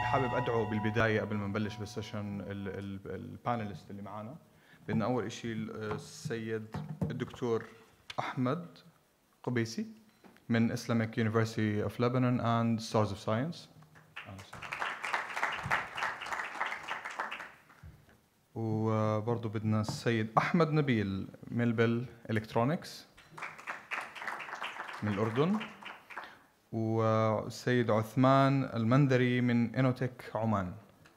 حابب ادعو بالبدايه قبل ما نبلش بالسيشن البانلست اللي معنا. بدنا اول شيء السيد الدكتور احمد قبيسي من Islamic University of Lebanon and Stars of Science. وبرضه بدنا السيد احمد نبيل ميلبل الكترونكس من الاردن، والسيد عثمان المندري من انوتك عمان.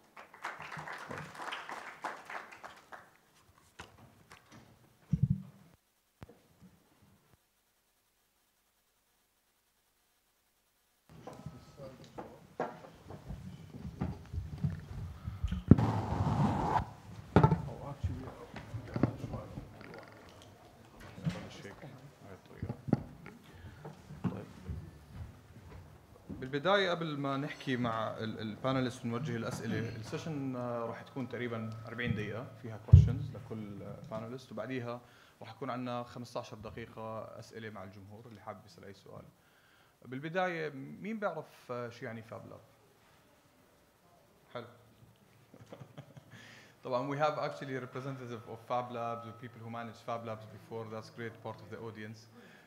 بالبداية قبل ما نحكي مع البانلست ونوجه الأسئلة، السيشن راح تكون تقريبا 40 دقيقة فيها questions لكل بانلست، وبعديها راح يكون عندنا 15 دقيقة أسئلة مع الجمهور اللي حابب يسأل أي سؤال. بالبداية مين بيعرف شو يعني فاب لاب؟ حلو. طبعا we have actually a representative of Fab Labs and people who managed Fab Labs before. That's great part of the audience.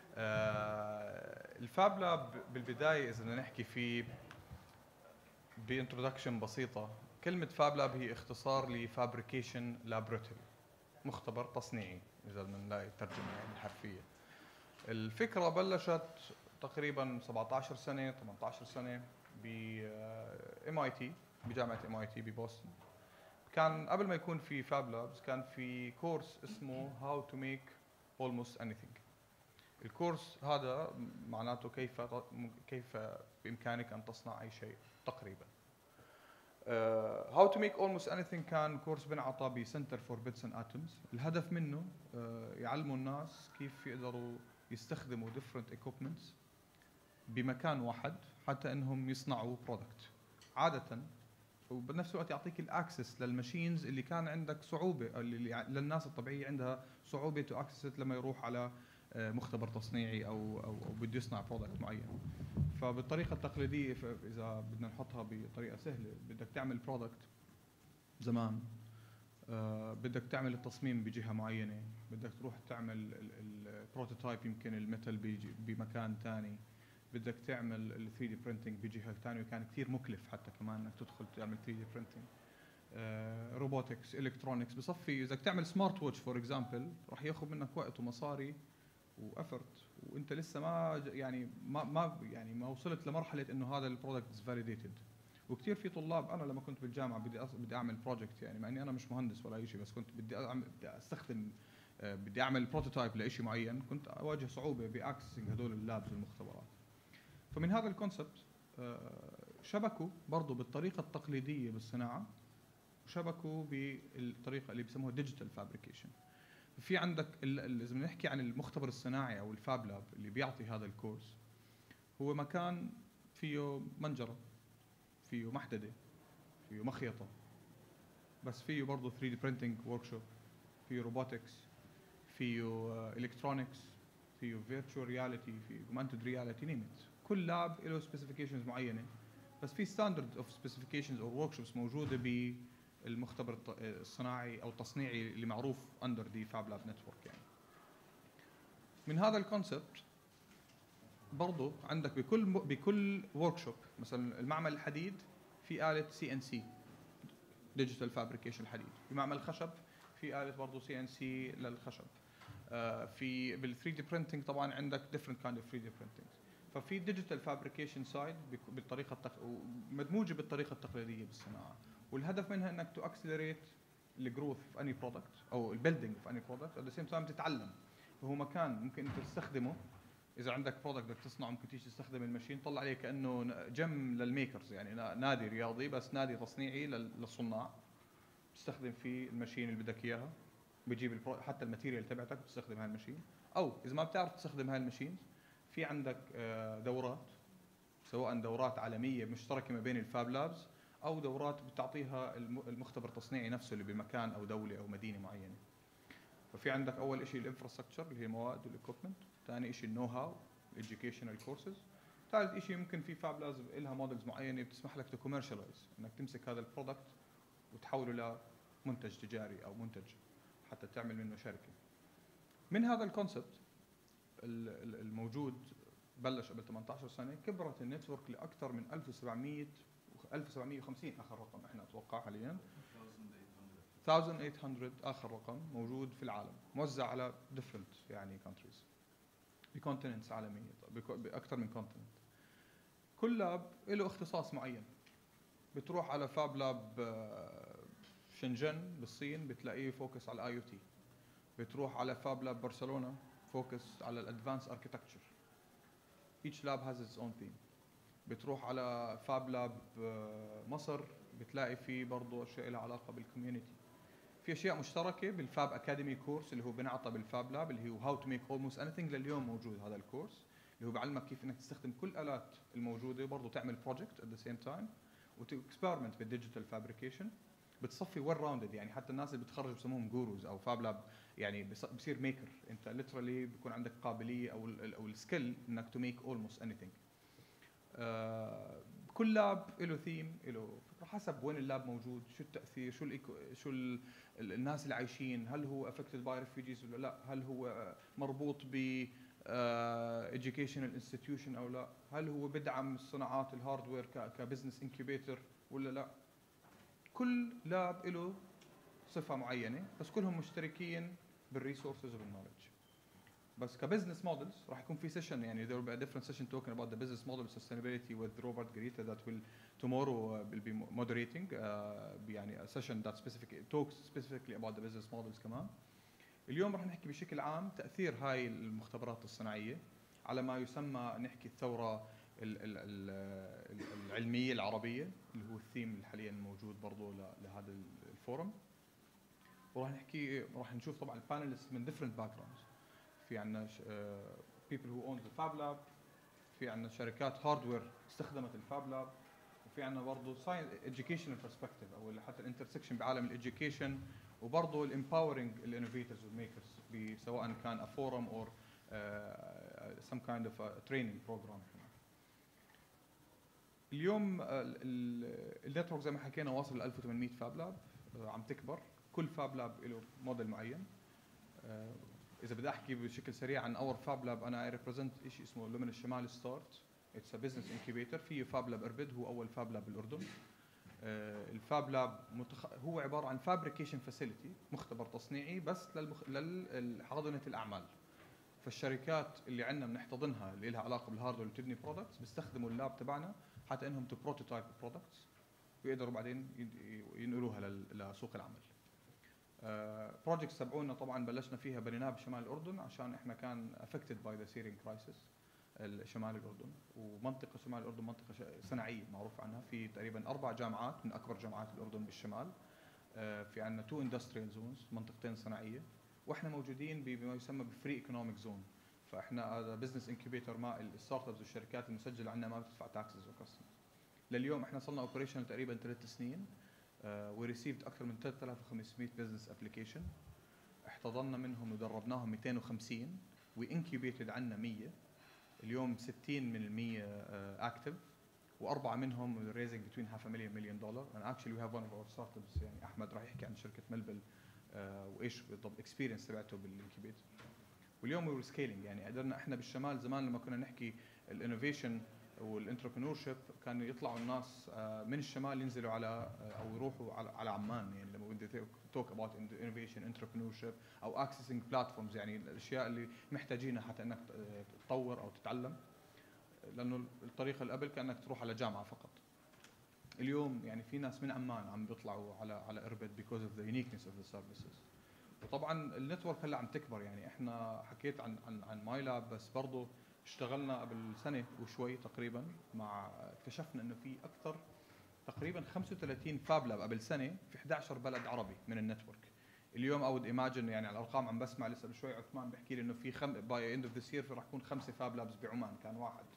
الفاب لاب بالبداية إذا بدنا نحكي فيه بانترودكشن بسيطة، كلمة فاب لاب هي اختصار لفابريكيشن لابوراتوري، مختبر تصنيعي إذا بدنا نلاقي الترجمة يعني الحرفية. الفكرة بلشت تقريبا 17 سنة 18 سنة ب MIT، بجامعة MIT ببوسطن. كان قبل ما يكون في فاب لابز كان في كورس اسمه How to make almost anything. الكورس هذا معناته كيف بإمكانك أن تصنع أي شيء تقريبا. How to make almost anything كان كورس بنعطى بسنتر فور بيتس اند اتومز. الهدف منه يعلموا الناس كيف يقدروا يستخدموا different equipments بمكان واحد حتى انهم يصنعوا برودكت عادة، وبنفس الوقت يعطيك الاكسس للماشينز اللي كان عندك صعوبة، اللي للناس الطبيعية عندها صعوبة تو اكسس لما يروح على مختبر تصنيعي او بده يصنع برودكت معين. فبالطريقه التقليديه اذا بدنا نحطها بطريقه سهله، بدك تعمل برودكت زمان، بدك تعمل التصميم بجهه معينه، بدك تروح تعمل البروتوتايب يمكن الميتال بمكان ثاني، بدك تعمل ال 3 دي برينتينج بجهه ثانيه، وكان كثير مكلف حتى كمان انك تدخل تعمل 3 دي برينتينج. روبوتكس، الكترونكس، بصفي اذا تعمل سمارت ووتش فور اكزامبل راح ياخذ منك وقت ومصاري وافرت، وانت لسه ما وصلت لمرحله انه هذا البرودكت از فاليديتد. وكثير في طلاب، انا لما كنت بالجامعه بدي اعمل بروجكت، يعني مع اني انا مش مهندس ولا شيء، بس كنت بدي استخدم بدي اعمل بروتوتايب لشيء معين، كنت اواجه صعوبه باكسسنج هدول اللابز والمختبرات. فمن هذا الكونسبت شبكوا برضه بالطريقه التقليديه بالصناعه، وشبكوا بالطريقه اللي بسموها ديجيتال فابريكيشن. في عندك اذا بدنا نحكي عن المختبر الصناعي او الفاب لاب اللي بيعطي هذا الكورس، هو مكان فيه منجره، فيه محدده، فيه مخيطه، بس فيه برضه 3 دي برينتينج ورك شوب، فيه روبوتكس، فيه الكترونكس، فيه فيرتشوال رياليتي، فيه اوجمانتد رياليتي، نيمت. كل لاب له سبيسيفيكيشنز معينه، بس في ستاندرد اوف سبيسيفيكيشنز او ورك شوبس موجوده المختبر الصناعي او التصنيعي اللي معروف اندر دي فاب لاب نتورك. يعني من هذا الكونسبت برضه عندك بكل ورك شوب، مثلا المعمل الحديد في آلة CNC ديجيتال فابريكيشن الحديد، في معمل الخشب في آلة برضه CNC للخشب، في بال 3 دي برينتينج طبعا عندك different kind of 3 دي برينتينج. ففي ديجيتال فابريكيشن سايد بالطريقه مدموجه بالطريقه التقليديه بالصناعه، والهدف منها انك تو اكسلريت الجروث في اني برودكت او البيلدينج في اني برودكت، ات ذا سيم تايم تتعلم. فهو مكان ممكن انت تستخدمه اذا عندك برودكت بدك تصنعه، ممكن تيجي تستخدم الماشين، طلع عليه كانه جيم للميكرز، يعني نادي رياضي بس نادي تصنيعي للصناع. تستخدم فيه الماشين اللي بدك اياها، بتجيب حتى الماتيريال تبعتك بتستخدم هاي الماشين، او اذا ما بتعرف تستخدم هاي الماشين في عندك دورات، سواء دورات عالميه مشتركه ما بين الفاب لابز او دورات بتعطيها المختبر التصنيعي نفسه اللي بمكان او دوله او مدينه معينه. ففي عندك اول شيء الانفراستراكشر اللي هي المواد والاكويبمنت، ثاني شيء النو هاو، الاديوكيشنال كورسز، ثالث شيء ممكن في فاب لازم لها مودلز معينه بتسمح لك تكوميرشلايز، انك تمسك هذا البرودكت وتحوله لمنتج تجاري او منتج حتى تعمل منه شركه. من هذا الكونسبت الموجود بلش قبل 18 سنه، كبرت النتورك لاكثر من 1750 اخر رقم احنا اتوقع حاليا 1800 اخر رقم موجود في العالم، موزع على different يعني countries بكونتيننتس عالميه، باكثر من كونتيننت. كل لاب له اختصاص معين. بتروح على فاب لاب شنجن بالصين بتلاقيه فوكس على الاي او تي. بتروح على فاب لاب برشلونه فوكس على الادفانس اركيتكتشر. each lab has its own theme. بتروح على فاب لاب مصر بتلاقي فيه برضه اشياء لها علاقه بالكوميونتي. في اشياء مشتركه بالفاب اكاديمي كورس اللي هو بنعطى بالفاب لاب اللي هو هاو تو ميك اولموست اني ثينج، لليوم موجود هذا الكورس اللي هو بيعلمك كيف انك تستخدم كل الالات الموجوده وبرضه تعمل بروجكت ات ذا سيم تايم وتكسبيرمنت بالديجيتال فابريكيشن. بتصفي ويل راوندد، يعني حتى الناس اللي بتخرج بسموهم جوروز او فاب لاب، يعني بصير ميكر. انت ليترالي بيكون عندك قابليه او السكيل انك تو ميك اولموست اني ثينج. كل لاب له ثيم، له فكره حسب وين اللاب موجود، شو التاثير، شو الناس اللي عايشين، هل هو افكتد باي ريفوجيز ولا لا، هل هو مربوط ب educational institution او لا، هل هو بدعم الصناعات الهاردوير كبزنس انكيبيتر ولا لا. كل لاب له صفه معينه، بس كلهم مشتركين بالريسورسز وبالنولج. بس كبزنس مودلز راح يكون في سيشن، يعني there will be a different session talking about the business model sustainability with Robert Garita that will tomorrow will be moderating يعني a session that talks specifically about the business models كمان. اليوم راح نحكي بشكل عام تأثير هاي المختبرات الصناعية على ما يسمى نحكي الثورة العلمية العربية اللي هو الثيم حاليا موجود برضه لهذا الفورم. وراح نحكي راح نشوف طبعا البانلست من different backgrounds. في عندنا people who own the fab lab، في عندنا شركات هاردوير استخدمت الفاب لاب، وفي عندنا برضه educational perspective او حتى الانترسكشن بعالم الاديوكيشن، وبرضه الامباورنج الانوفيتورز والميكرز سواء كان a forum or some kind of a training program. اليوم النتورك زي ما حكينا واصل ل 1800 فاب لاب، عم تكبر. كل فاب لاب له موديل معين. إذا بدي أحكي بشكل سريع عن أور فاب لاب، أنا ريبريزنت شيء اسمه لومن الشمال ستارت. اتس ا بزنس انكيبيتر. في فاب لاب اربد هو أول فاب لاب بالأردن. الفاب لاب هو عبارة عن فابريكيشن فاسيلتي، مختبر تصنيعي بس لحاضنة الأعمال. فالشركات اللي عندنا بنحتضنها اللي لها علاقة بالهاردوير اللي بتبني برودكتس بيستخدموا اللاب تبعنا حتى إنهم تو بروتوتايب برودكتس ويقدروا بعدين ينقلوها لسوق العمل. بروجكتس تبعونا طبعا بلشنا فيها بنيناها بشمال الاردن عشان احنا كان افكتد باي ذا سيرينج كرايسيس شمال الاردن. ومنطقه شمال الاردن منطقه صناعيه معروف عنها، في تقريبا 4 جامعات من اكبر جامعات الاردن بالشمال. في عندنا 2 اندستريال زونز، منطقتين صناعيه، واحنا موجودين بما يسمى بفري ايكونوميك زون. فاحنا هذا بزنس انكيبيتور، ما الستارت ابس والشركات المسجله عندنا ما بتدفع تاكسز وكاستمز. لليوم احنا صرنا اوبريشن تقريبا 3 سنين. وريسيفد اكثر من 3500 بزنس ابلكيشن، احتضنا منهم ودربناهم 250، وانكيوبيتد عندنا 100. اليوم 60 من ال 100 اكتف، واربعه منهم ريزنج بتوين $500,000 مليون دولار. انا اكشلي وي هاف ون اوف اور ستارت ابس، يعني احمد راح يحكي عن شركه ملبل وايش بالضبط الاكسبيرينس تبعته بالانكيوبيتر. واليوم وي سكيلينج، يعني قدرنا احنا بالشمال زمان لما كنا نحكي الانوفيشن والانتربرنور شيب كانوا يطلعوا الناس من الشمال ينزلوا على او يروحوا على عمان. يعني لما بدي توك اباوت انوفيشن انتربرنور شيب او اكسسنج بلاتفورمز، يعني الاشياء اللي محتاجينها حتى انك تطور او تتعلم، لانه الطريقه اللي قبل كانك تروح على جامعه فقط. اليوم يعني في ناس من عمان عم بيطلعوا على اربد because of the uniqueness of the services. وطبعا النتورك هلا عم تكبر. يعني احنا حكيت عن ماي لاب، بس برضه اشتغلنا قبل سنه وشوي تقريبا اكتشفنا انه في اكثر تقريبا 35 فاب لاب قبل سنه في 11 بلد عربي من النتورك. اليوم اود ايماجن، يعني على الارقام عم بسمع لسه بشوي عثمان بيحكي لي انه في باي اند اوف ذيس يير راح يكون 5 فاب لابس بعمان، كان واحد.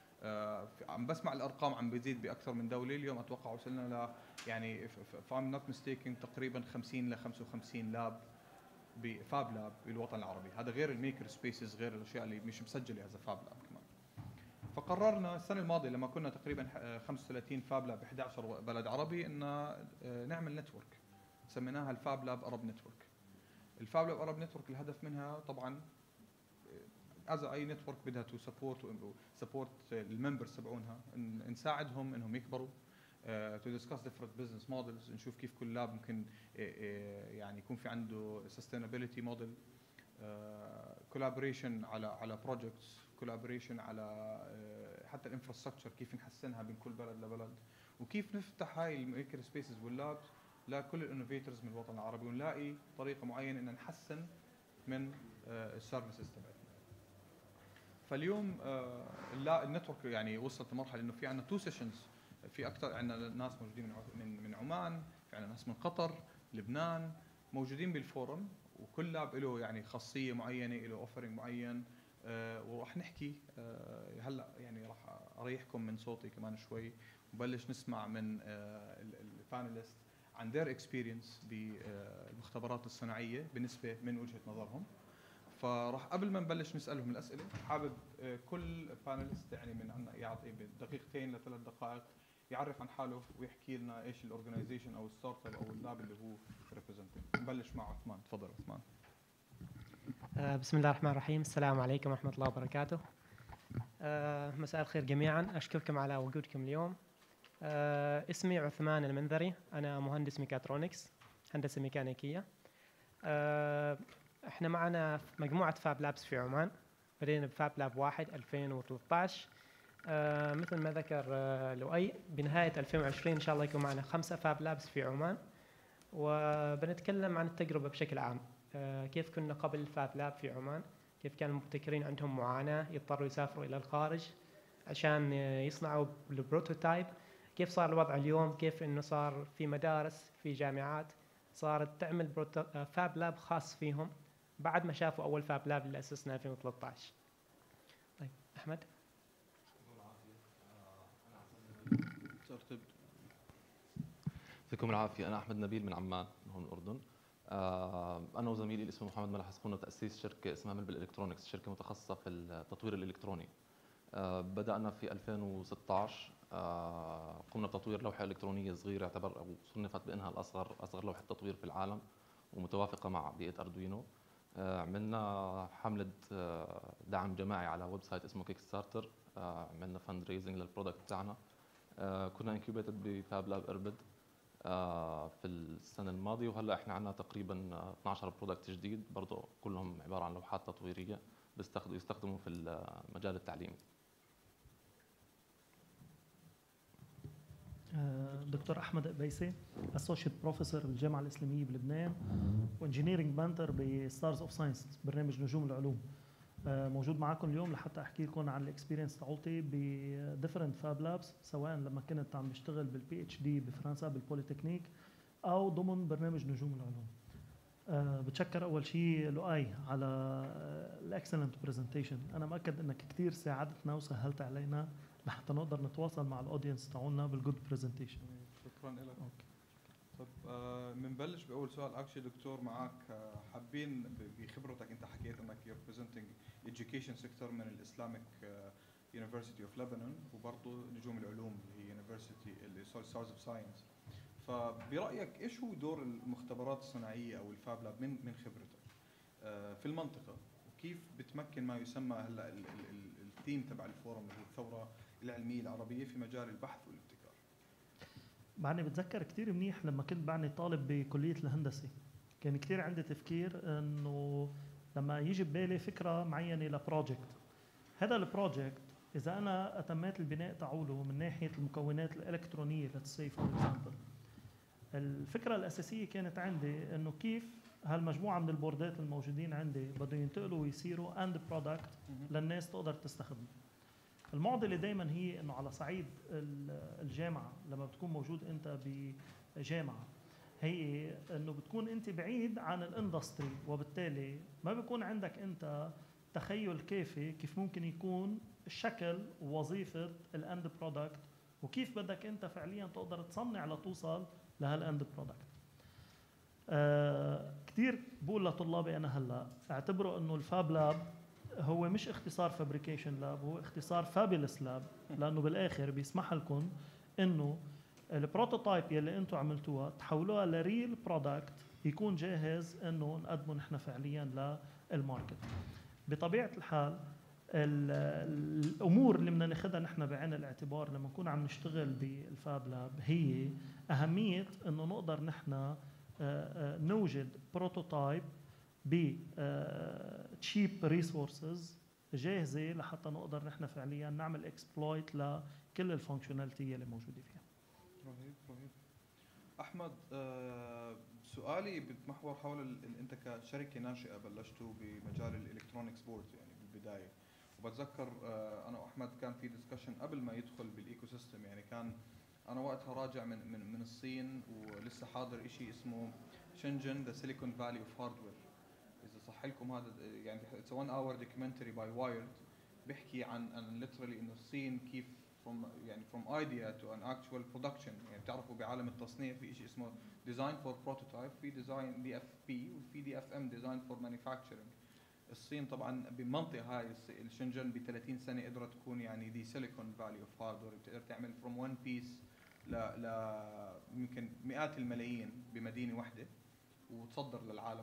عم بسمع الارقام عم بيزيد باكثر من دوله. اليوم اتوقع وصلنا ل يعني فام نوت ميستيكينج تقريبا 50 ل 55 لاب بفاب لاب بالوطن العربي. هذا غير الميكر سبيسز، غير الاشياء اللي مش مسجله از فاب لاب كمان. فقررنا السنه الماضيه لما كنا تقريبا 35 فاب لاب ب 11 بلد عربي ان نعمل نتورك سميناها الفاب لاب ارب نتورك. الفاب لاب ارب نتورك الهدف منها طبعا از اي نتورك بدها تو سبورت الممبرز تبعونها، نساعدهم انهم يكبروا، تو ديسكاس ديفرنت بزنس مودلز، نشوف كيف كل لاب ممكن يعني يكون في عنده سستينابيلتي موديل، كولابوريشن على بروجكتس، كولابوريشن على حتى الانفراستراكشر كيف نحسنها بين كل بلد لبلد، وكيف نفتح هاي الميكر سبيسز واللابس لكل الانوفيتورز من الوطن العربي، ونلاقي طريقه معينه ان نحسن من السيرفيسز تبعتنا. فاليوم النتورك يعني وصلت لمرحله انه في عندنا 2 سيشنز، في اكثر عندنا ناس موجودين من عمان، في عندنا ناس من قطر، لبنان، موجودين بالفورم، وكل لاب له يعني خاصيه معينه، له اوفرنج معين، وراح نحكي هلا يعني راح اريحكم من صوتي كمان شوي، وبلش نسمع من البانلست عن their experience بالمختبرات الصناعيه بالنسبه من وجهه نظرهم. فراح قبل ما نبلش نسالهم الاسئله حابب كل بانلست يعني من عندنا يعطي بدقيقتين ل3 دقائق يعرف عن حاله ويحكي لنا ايش الاورجنايزيشن او الستارت اب او اللاب اللي هو ريبريزنتنج. نبلش مع عثمان، تفضل عثمان. بسم الله الرحمن الرحيم، السلام عليكم ورحمة الله وبركاته. مساء الخير جميعا، أشكركم على وجودكم اليوم. اسمي عثمان المنذري، أنا مهندس ميكاترونكس، هندسة ميكانيكية. احنا معنا مجموعة فاب لابس في عمان، بدينا بفاب لاب 1 2013. مثل ما ذكر لؤي بنهاية 2020 إن شاء الله يكون معنا 5 فاب لابس في عمان، وبنتكلم عن التجربة بشكل عام. كيف كنا قبل الفاب لاب في عمان، كيف كان المبتكرين عندهم معاناة يضطروا يسافروا إلى الخارج عشان يصنعوا البروتوتايب، كيف صار الوضع اليوم، كيف إنه صار في مدارس في جامعات صارت تعمل فاب لاب خاص فيهم بعد ما شافوا أول فاب لاب اللي أسسنا 2013. طيب أحمد. يعطيكم العافية. أنا أحمد نبيل من عمان هون الأردن. أنا وزميلي اللي اسمه محمد ملحس قمنا بتأسيس شركة اسمها ملبل إلكترونكس، شركة متخصصة في التطوير الإلكتروني. بدأنا في 2016، قمنا بتطوير لوحة إلكترونية صغيرة يعتبر أو صنفت بأنها أصغر لوحة تطوير في العالم، ومتوافقة مع بيئة أردوينو. عملنا حملة دعم جماعي على ويب سايت اسمه كيك ستارتر، عملنا فند ريزنج للبرودكت تاعنا. كنا انكيوبيتد بفاب لاب اربد في السنة الماضية، وهلا احنا عندنا تقريبا 12 برودكت جديد برضه كلهم عبارة عن لوحات تطويرية يستخدموا في المجال التعليمي. دكتور أحمد قبيسي، اسوشيت بروفيسور بالجامعة الإسلامية بلبنان، وانجينيرنج بانتر بستارز اوف ساينس، برنامج نجوم العلوم. موجود معكم اليوم لحتى احكي لكم عن الاكسبيرينس تاعتي بديفرنت فاب لابس، سواء لما كنت عم بشتغل بالبي اتش دي بفرنسا بالبوليتكنيك او ضمن برنامج نجوم العلوم. بتشكر اول شيء لؤي على الاكسلنت برزنتيشن، انا مأكد انك كثير ساعدتنا وسهلت علينا لحتى نقدر نتواصل مع الاودينس تاعنا بالجود برزنتيشن. شكرا لك. طب بنبلش باول سؤال. اكشلي دكتور معك، حابين بخبرتك انت حكيت انك يور بريزنتنج education سيكتور من الاسلامك يونيفرسيتي اوف لبنان، وبرضه نجوم العلوم اللي هي يونيفرسيتي ستارز اوف ساينس. فبرايك ايش هو دور المختبرات الصناعيه او الفاب لاب من خبرتك في المنطقه، وكيف بتمكن ما يسمى هلا الثيم تبع الفورم اللي هو الثوره العلميه العربيه في مجال البحث والابتكار؟ بعدني بتذكر كثير منيح لما كنت بعدني طالب بكليه الهندسه، كان كثير عندي تفكير انه لما يجي ببالي فكره معينه لبروجكت، هذا البروجكت اذا انا اتميت البناء تاعوله من ناحيه المكونات الالكترونيه let's say for example، الفكره الاساسيه كانت عندي انه كيف هالمجموعه من البوردات الموجودين عندي بده ينتقلوا ويصيروا اند برودكت للناس تقدر تستخدمه. المعضله دائما هي انه على صعيد الجامعه لما بتكون موجود انت بجامعه، هي انه بتكون انت بعيد عن الاندستري، وبالتالي ما بيكون عندك انت تخيل كافي كيف ممكن يكون شكل ووظيفه الاند برودكت، وكيف بدك انت فعليا تقدر تصنع لتوصل لهالاند برودكت. كثير بقول لطلابي انا هلا اعتبروا انه الفاب لاب هو مش اختصار فابريكيشن لاب، هو اختصار فابلس لاب، لانه بالاخر بيسمح لكم انه البروتوتايب يلي انتم عملتوها تحولوها لريل برودكت يكون جاهز انه نقدمه نحن فعليا للماركت. بطبيعه الحال الامور اللي بدنا ناخذها نحن بعين الاعتبار لما نكون عم نشتغل بالفاب لاب هي اهميه انه نقدر نحن نوجد بروتوتايب ب تشيب ريسورسز جاهزه لحتى نقدر نحن فعليا نعمل اكسبلويت لكل الفانكشناليتي اللي موجوده فيها. رهيب رهيب. احمد، سؤالي بتمحور حول انت كشركه ناشئه بلشتوا بمجال الالكترونكس بورد يعني بالبدايه، وبتذكر انا واحمد كان في ديسكشن قبل ما يدخل بالايكو سيستم، يعني كان انا وقتها راجع من الصين ولسه حاضر شيء اسمه شنجن ذا سيليكون فالي اوف هاردوير. اذا صح لكم هذا يعني اتس 1 اور دوكيومنتري باي وايرد بيحكي عن ليترالي انه الصين كيف from idea to an actual production. يعني بتعرفوا بعالم التصنيع في شيء اسمه design for prototype، في design DFP وفي DFM design for manufacturing. الصين طبعا بالمنطقه هاي الشنجن ب 30 سنه قدرت تكون يعني دي سيليكون فالي اوف هاردوير، بتقدر تعمل from one piece ل يمكن مئات الملايين بمدينه واحده وتصدر للعالم.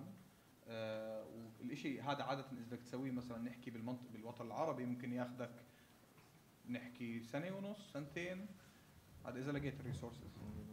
والشيء هذا عاده اذا بدك تسويه مثلا نحكي بالوطن العربي ممكن ياخذك نحكي سنه ونص سنتين، هذا اذا لقيت الريسورسز.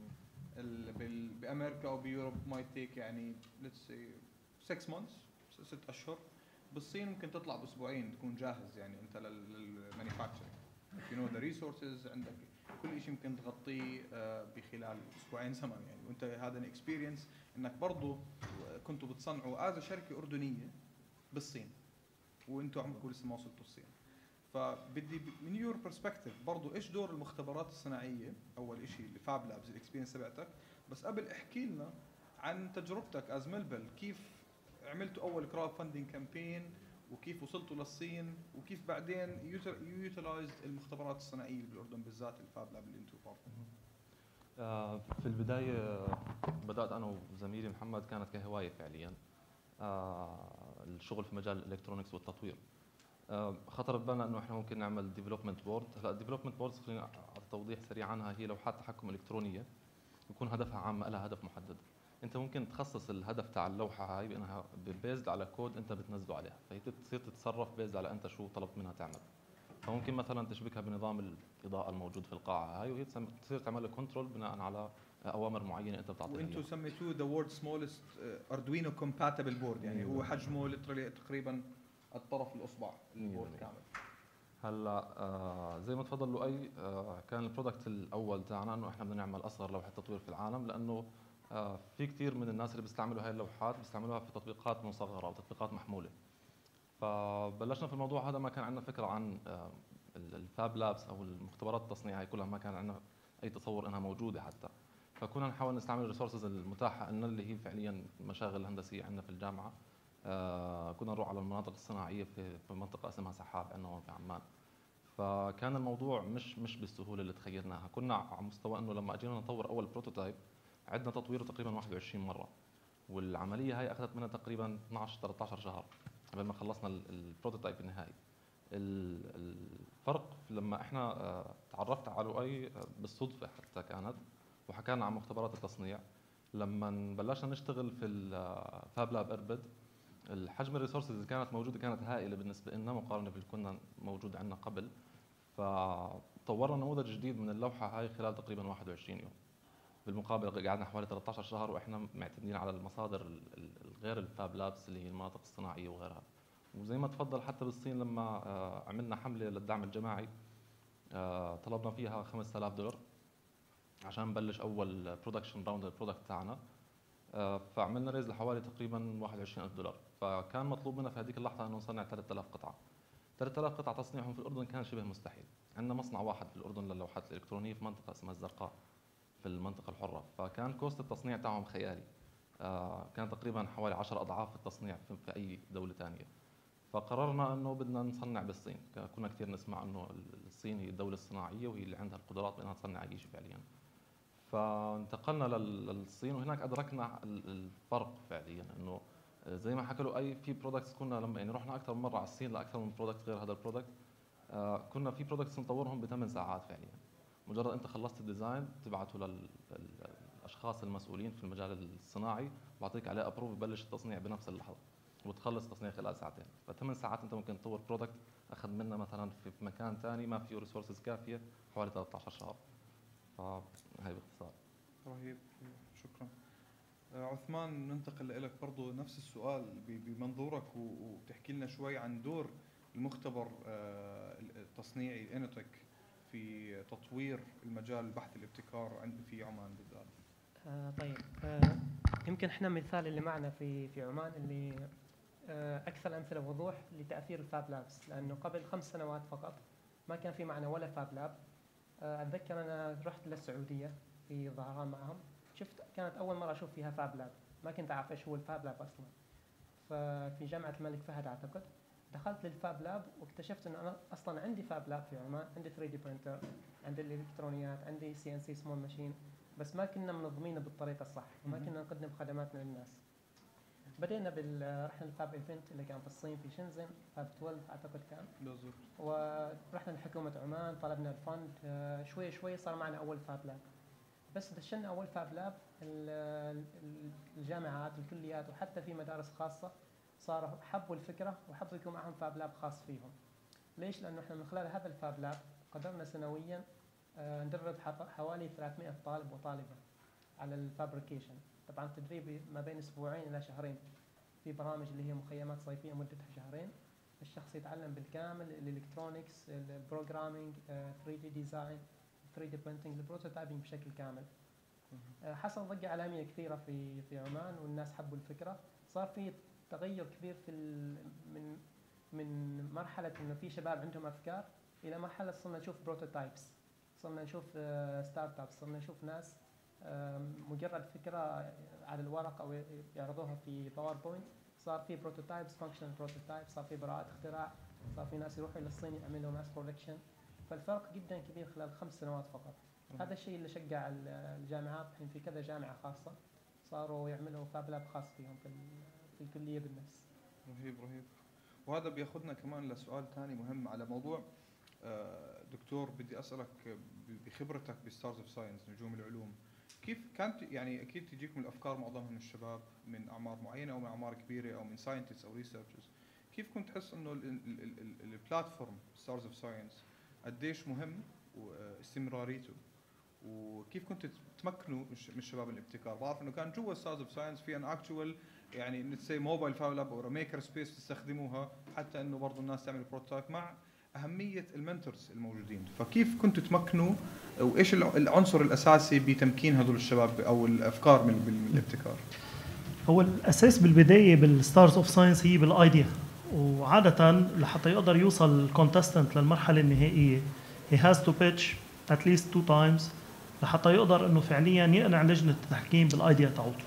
بامريكا او بيوروب ماي تيك يعني ليتس سي 6 مانثس 6 اشهر. بالصين ممكن تطلع باسبوعين تكون جاهز يعني انت للمانيفاكتشرنج. يو نو ذا ريسورسز عندك كل شيء ممكن تغطيه بخلال اسبوعين زمن يعني. وانت هذا الاكسبيرينس انك برضه كنتوا بتصنعوا از شركه اردنيه بالصين وانتم عمركم لسه ما وصلتوا الصين. فبدي من يور برسبكتيف برضه ايش دور المختبرات الصناعيه اول شيء الفاب لابز الاكسبيرينس تبعتك، بس قبل احكي لنا عن تجربتك از ملبل، كيف عملتوا اول كراود فاندنج كامبين وكيف وصلتوا للصين وكيف بعدين يوتيلايز المختبرات الصناعيه بالاردن بالذات الفاب لاب اللي انتم بارتنر. في البدايه بدات انا وزميلي محمد كانت كهوايه فعليا الشغل في مجال الالكترونكس والتطوير. خطر ببالنا انه احنا ممكن نعمل ديفلوبمنت بورد. هلا الديفلوبمنت بوردز خلينا اعطي توضيح سريع عنها، هي لوحات تحكم الكترونيه يكون هدفها عام، لها هدف محدد. انت ممكن تخصص الهدف تاع اللوحه هاي بانها بيزد على كود انت بتنزله عليها، فهي بتصير تتصرف بيزد على انت شو طلبت منها تعمل. فممكن مثلا تشبكها بنظام الاضاءه الموجود في القاعه هاي، وهي تصير تعمل لها كنترول بناء على اوامر معينه انت بتعطيها. وانتم سميتوه ذا وورد سمولست اردوينو كومباتبل بورد، يعني هو حجمه ليترالي تقريبا الطرف الاصبع البورد كامل. هلا زي ما تفضل لؤي، كان البرودكت الاول تاعنا انه احنا بدنا نعمل اصغر لوحه تطوير في العالم، لانه في كثير من الناس اللي بيستعملوا هاي اللوحات بيستعملوها في تطبيقات مصغره او تطبيقات محموله. فبلشنا في الموضوع هذا، ما كان عندنا فكره عن الفاب لابس او المختبرات التصنيع هاي كلها، ما كان عندنا اي تصور انها موجوده حتى. فكنا نحاول نستعمل الريسورسز المتاحه لنا اللي هي فعليا المشاغل الهندسيه عندنا في الجامعه. كنا نروح على المناطق الصناعيه في منطقه اسمها سحاب عندنا هون في عمان. فكان الموضوع مش بالسهوله اللي تخيلناها. كنا على مستوى انه لما اجينا نطور اول بروتوتايب عندنا تطويره تقريبا 21 مره، والعمليه هاي اخذت منا تقريبا 12 13 شهر قبل ما خلصنا البروتوتايب النهائي. الفرق لما احنا تعرفت على لؤي بالصدفه حتى كانت، وحكينا عن مختبرات التصنيع. لما بلشنا نشتغل في الفاب لاب اربد، الحجم الريسورسز اللي كانت موجوده كانت هائله بالنسبه لنا مقارنه باللي كنا موجود عندنا قبل. فطورنا نموذج جديد من اللوحه هاي خلال تقريبا 21 يوم. بالمقابل قعدنا حوالي 13 شهر واحنا معتمدين على المصادر غير الفاب لابس اللي هي المناطق الصناعيه وغيرها. وزي ما تفضل حتى بالصين لما عملنا حمله للدعم الجماعي، طلبنا فيها $5000 عشان نبلش اول برودكشن راوند للبرودكت تاعنا. فعملنا ريز لحوالي تقريبا $21000. فكان مطلوب منا في هذيك اللحظه انه نصنع 3000 قطعه. 3000 قطعه تصنيعهم في الاردن كان شبه مستحيل. عندنا مصنع واحد في الاردن للوحات الالكترونيه في منطقه اسمها الزرقاء في المنطقه الحره، فكان كوست التصنيع تاعهم خيالي. كان تقريبا حوالي 10 اضعاف التصنيع في اي دوله ثانيه. فقررنا انه بدنا نصنع بالصين. كنا كثير نسمع انه الصين هي الدوله الصناعيه وهي اللي عندها القدرات بانها تصنع اي شيء فعليا. فانتقلنا للصين، وهناك ادركنا الفرق فعليا، انه زي ما حكى له اي في برودكتس كنا لما يعني رحنا اكثر من مره على الصين لاكثر من برودكت غير هذا البرودكت. كنا في برودكتس نطورهم ب8 ساعات فعليا. مجرد انت خلصت الديزاين تبعته للاشخاص المسؤولين في المجال الصناعي، بعطيك عليه ابروف، ببلش التصنيع بنفس اللحظه وتخلص تصنيع خلال ساعتين. ف8 ساعات انت ممكن تطور برودكت اخذ منا مثلا في مكان ثاني ما فيه ريسورسز كافيه حوالي 13 شهر. فهي باختصار. رهيب، شكرا. عثمان، ننتقل لك برضو نفس السؤال بمنظورك، وبتحكي لنا شوي عن دور المختبر التصنيعي إنوتك في تطوير المجال البحث الابتكار في عمان بالذات. طيب، يمكن احنا مثال اللي معنا في عمان اللي اكثر الامثله وضوح لتاثير الفاب لابس، لانه قبل 5 سنوات فقط ما كان في معنا ولا فاب لاب. اتذكر انا رحت للسعوديه في ظهران معهم، كانت اول مره اشوف فيها فاب لاب، ما كنت اعرف ايش هو الفاب لاب اصلا. ففي جامعه الملك فهد اعتقد دخلت للفاب لاب واكتشفت انه انا اصلا عندي فاب لاب في عمان، عندي 3 دي برينتر، عندي الالكترونيات، عندي CNC سمول ماشين، بس ما كنا منظمينه بالطريقه الصح وما كنا نقدم خدماتنا للناس. بدينا رحنا للفاب ايفنت اللي كان في الصين في شنزن، فاب 12 اعتقد كان بالضبط، ورحنا لحكومه عمان طلبنا الفند. شوي شوي صار معنا اول فاب لاب. بس دشنا اول فاب لاب الجامعات الكليات وحتى في مدارس خاصه صاروا حبوا الفكره وحبوا يكون معهم فاب لاب خاص فيهم. ليش؟ لانه احنا من خلال هذا الفاب لاب قدرنا سنويا ندرب حوالي 300 طالب وطالبه على الفابريكيشن. طبعا التدريب ما بين اسبوعين الى شهرين، في برامج اللي هي مخيمات صيفيه مدتها شهرين، الشخص يتعلم بالكامل الالكترونكس، البروجرامينج، 3D ديزاين، 3D printing، البروتوتايبنج بشكل كامل. حصل ضجه اعلاميه كثيره في عمان والناس حبوا الفكره. صار في تغير كبير من مرحله انه في شباب عندهم افكار الى مرحله صرنا نشوف بروتوتايبس، صرنا نشوف ستارت ابس، صرنا نشوف ناس مجرد فكره على الورق او يعرضوها في باوربوينت، صار في بروتوتايبس، فانكشنال بروتوتايب، صار في براءات اختراع، صار في ناس يروحوا الى الصين يعملوا ماس برودكشن. فالفرق جدا كبير خلال 5 سنوات فقط. هذا الشيء اللي شجع الجامعات، الحين في كذا جامعه خاصه صاروا يعملوا فاب لاب خاص فيهم في الكليه بالنفس. رهيب رهيب. وهذا بياخذنا كمان لسؤال ثاني مهم على موضوع دكتور، بدي اسالك بخبرتك بستارز اوف ساينس نجوم العلوم، كيف كانت يعني اكيد تجيكم الافكار معظمها من الشباب من اعمار معينه او من اعمار كبيره او من ساينتست او ريسيرشرز، كيف كنت تحس انه البلاتفورم ستارز اوف ساينس قديش مهم واستمراريته، وكيف كنت تمكنوا من الشباب الابتكار؟ بعرف انه كان جوا ستارز اوف ساينس في ان اكشوال يعني نتسي موبايل فاب لاب او ميكر سبيس تستخدموها حتى انه برضه الناس تعمل بروتوتايب، مع اهميه المنتورز الموجودين. فكيف كنتوا تمكنوا وايش العنصر الاساسي بتمكين هذول الشباب او الافكار من الابتكار؟ هو الاساس بالبدايه بالستارز اوف ساينس هي بالايديا، وعاده لحتى يقدر يوصل الكونتستنت للمرحله النهائيه he has to pitch at least 2 times لحتى يقدر انه فعليا يقنع لجنه التحكيم بالايديا تاعته.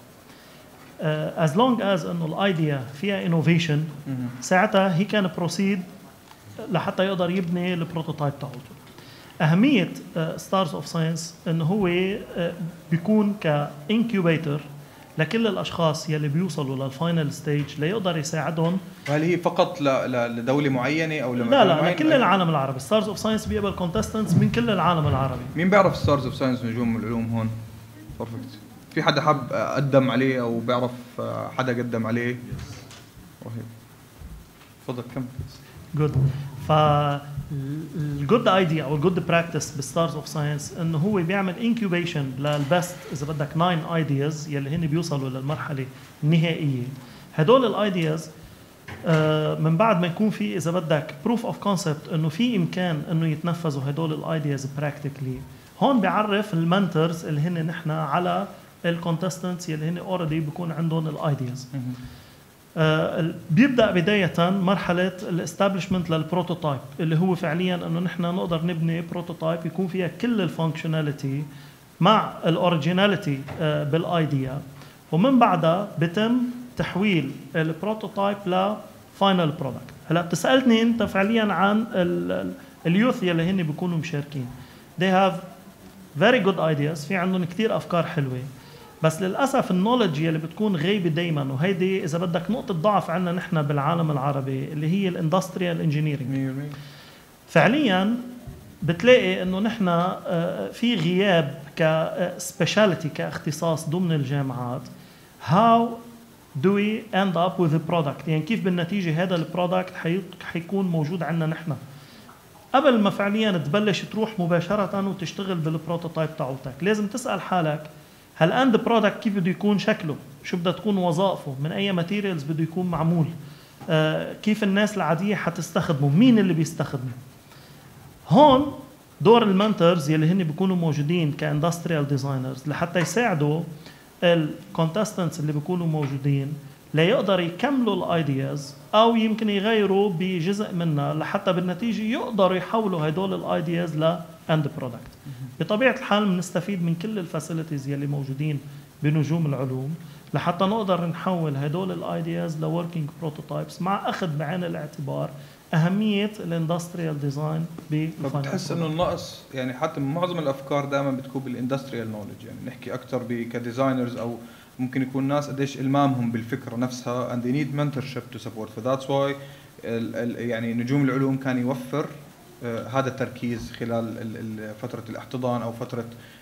as long as انه الايديا فيها innovation ساعتها هي كان بروسيد لحتى يقدر يبني البروتوتايب تاعته. اهميه ستارز اوف ساينس انه هو بيكون كانكيوبيتر لكل الاشخاص يلي بيوصلوا للفاينل ستيج ليقدر يساعدهم. وهل هي فقط لدوله معينه او لا لكل العالم العربي؟ ستارز اوف ساينس بيقبل كونتستنتس من كل العالم العربي. مين بيعرف ستارز اوف ساينس نجوم العلوم هون؟ بيرفكت. في حدا حاب قدم عليه او بيعرف حدا قدم عليه؟ رهيب. تفضل كمل. جود. فالجود ايديا او الجود براكتس بالستارز اوف ساينس انه هو بيعمل انكيوبيشن للبست اذا بدك 9 ايدياز يلي هن بيوصلوا للمرحله النهائيه. هدول الايدياز من بعد ما يكون في اذا بدك بروف اوف كونسبت انه في امكان انه يتنفذوا هدول الايدياز براكتيكلي، هون بيعرف المنتورز اللي هن نحن على الكونتستنتس يلي هن اوريدي بيكون عندهم الايدياز. بيبدا بدايه مرحله الاستابلشمنت للبروتوتايب اللي هو فعليا انه نحن نقدر نبني بروتوتايب يكون فيها كل الفانكشناليتي مع الاوريجيناليتي بالايديا، ومن بعدها بتم تحويل البروتوتايب لفاينل برودكت. هلا بتسالني انت فعليا عن اليوث يلي هن بيكونوا مشاركين. they have very good ideas، في عندهم كثير افكار حلوه، بس للاسف النولج اللي بتكون غايبه دائما، وهيدي اذا بدك نقطه ضعف عندنا نحن بالعالم العربي اللي هي الاندستريال انجينيرنج. فعليا بتلاقي انه نحن في غياب كسبيشاليتي كاختصاص ضمن الجامعات. how do we end up with a product، يعني كيف بالنتيجه هذا البرودكت حيكون موجود عندنا نحن قبل ما فعليا تبلش تروح مباشره وتشتغل بالبروتوتايب تاعتك. لازم تسال حالك هل اند برودكت كيف بده يكون شكله، شو بدها تكون وظائفه، من اي ماتيريالز بده يكون معمول، كيف الناس العاديه حتستخدمه، مين اللي بيستخدمه. هون دور المنتورز يلي هن بيكونوا موجودين كاندستريال ديزاينرز لحتى يساعدوا الكونتستنتس اللي بيكونوا موجودين ليقدروا يكملوا الايدياز او يمكن يغيروا بجزء منها لحتى بالنتيجه يقدروا يحولوا هدول الايدياز لاند برودكت. بطبيعه الحال بنستفيد من كل الفاسيلتيز يلي موجودين بنجوم العلوم لحتى نقدر نحول هدول الايدياز لوركينج بروتوتايبس مع اخذ بعين الاعتبار اهميه الاندستريال ديزاين. بتحس انه النقص يعني حتى معظم الافكار دائما بتكون بالاندستريال نولج، يعني نحكي اكثر كديزاينرز او ممكن يكون ناس قديش المامهم بالفكره نفسها and they need mentorship to support. ف that's why يعني نجوم العلوم كان يوفر هذا التركيز خلال فتره الاحتضان او فتره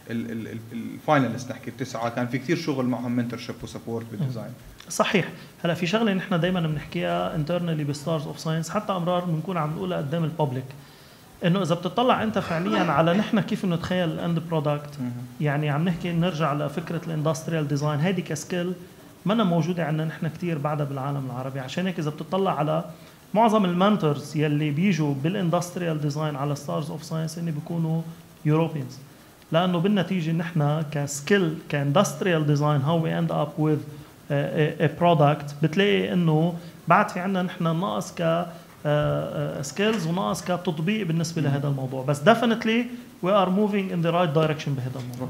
الفاينلست نحكي التسعه، كان في كثير شغل معهم منتورشيب وسبورت بالديزاين. صحيح. هلا في شغله نحن دائما بنحكيها انترنالي بستارز اوف ساينس، حتى امرار بنكون عم نقولها قدام الببليك، انه اذا بتطلع انت فعليا على نحن كيف نتخيل الاند برودكت، يعني عم نحكي نرجع لفكره الاندستريال ديزاين، هيدي كسكيل منا موجوده عندنا نحن كثير بعدها بالعالم العربي. عشان هيك اذا بتطلع على معظم المنتورز يلي بيجوا بالاندستريال ديزاين على ستارز اوف ساينس هن بيكونوا يوروبيانز، لانه بالنتيجه نحن كسكيل كاندستريال ديزاين هاو وي اند اب وذ ا برودكت بتلاقي انه بعد في عندنا نحن ناقص ك سكيلز وناقص كتطبيق بالنسبه لهذا الموضوع. بس definitely we are moving in the right direction بهذا الموضوع.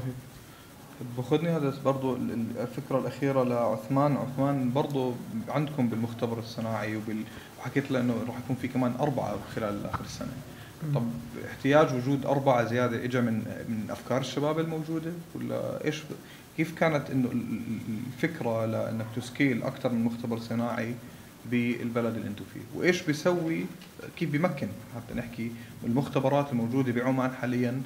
باخذني هذا برضه الفكره الاخيره لعثمان. عثمان برضه عندكم بالمختبر الصناعي وحكيت له انه راح يكون في كمان 4 خلال اخر السنه. طب احتياج وجود 4 زياده اجى من افكار الشباب الموجوده ولا ايش؟ كيف كانت انه الفكره لانك تسكيل اكثر من مختبر صناعي بالبلد اللي انتم فيه، وايش بيسوي كيف بيمكن حتى نحكي المختبرات الموجوده بعمان حاليا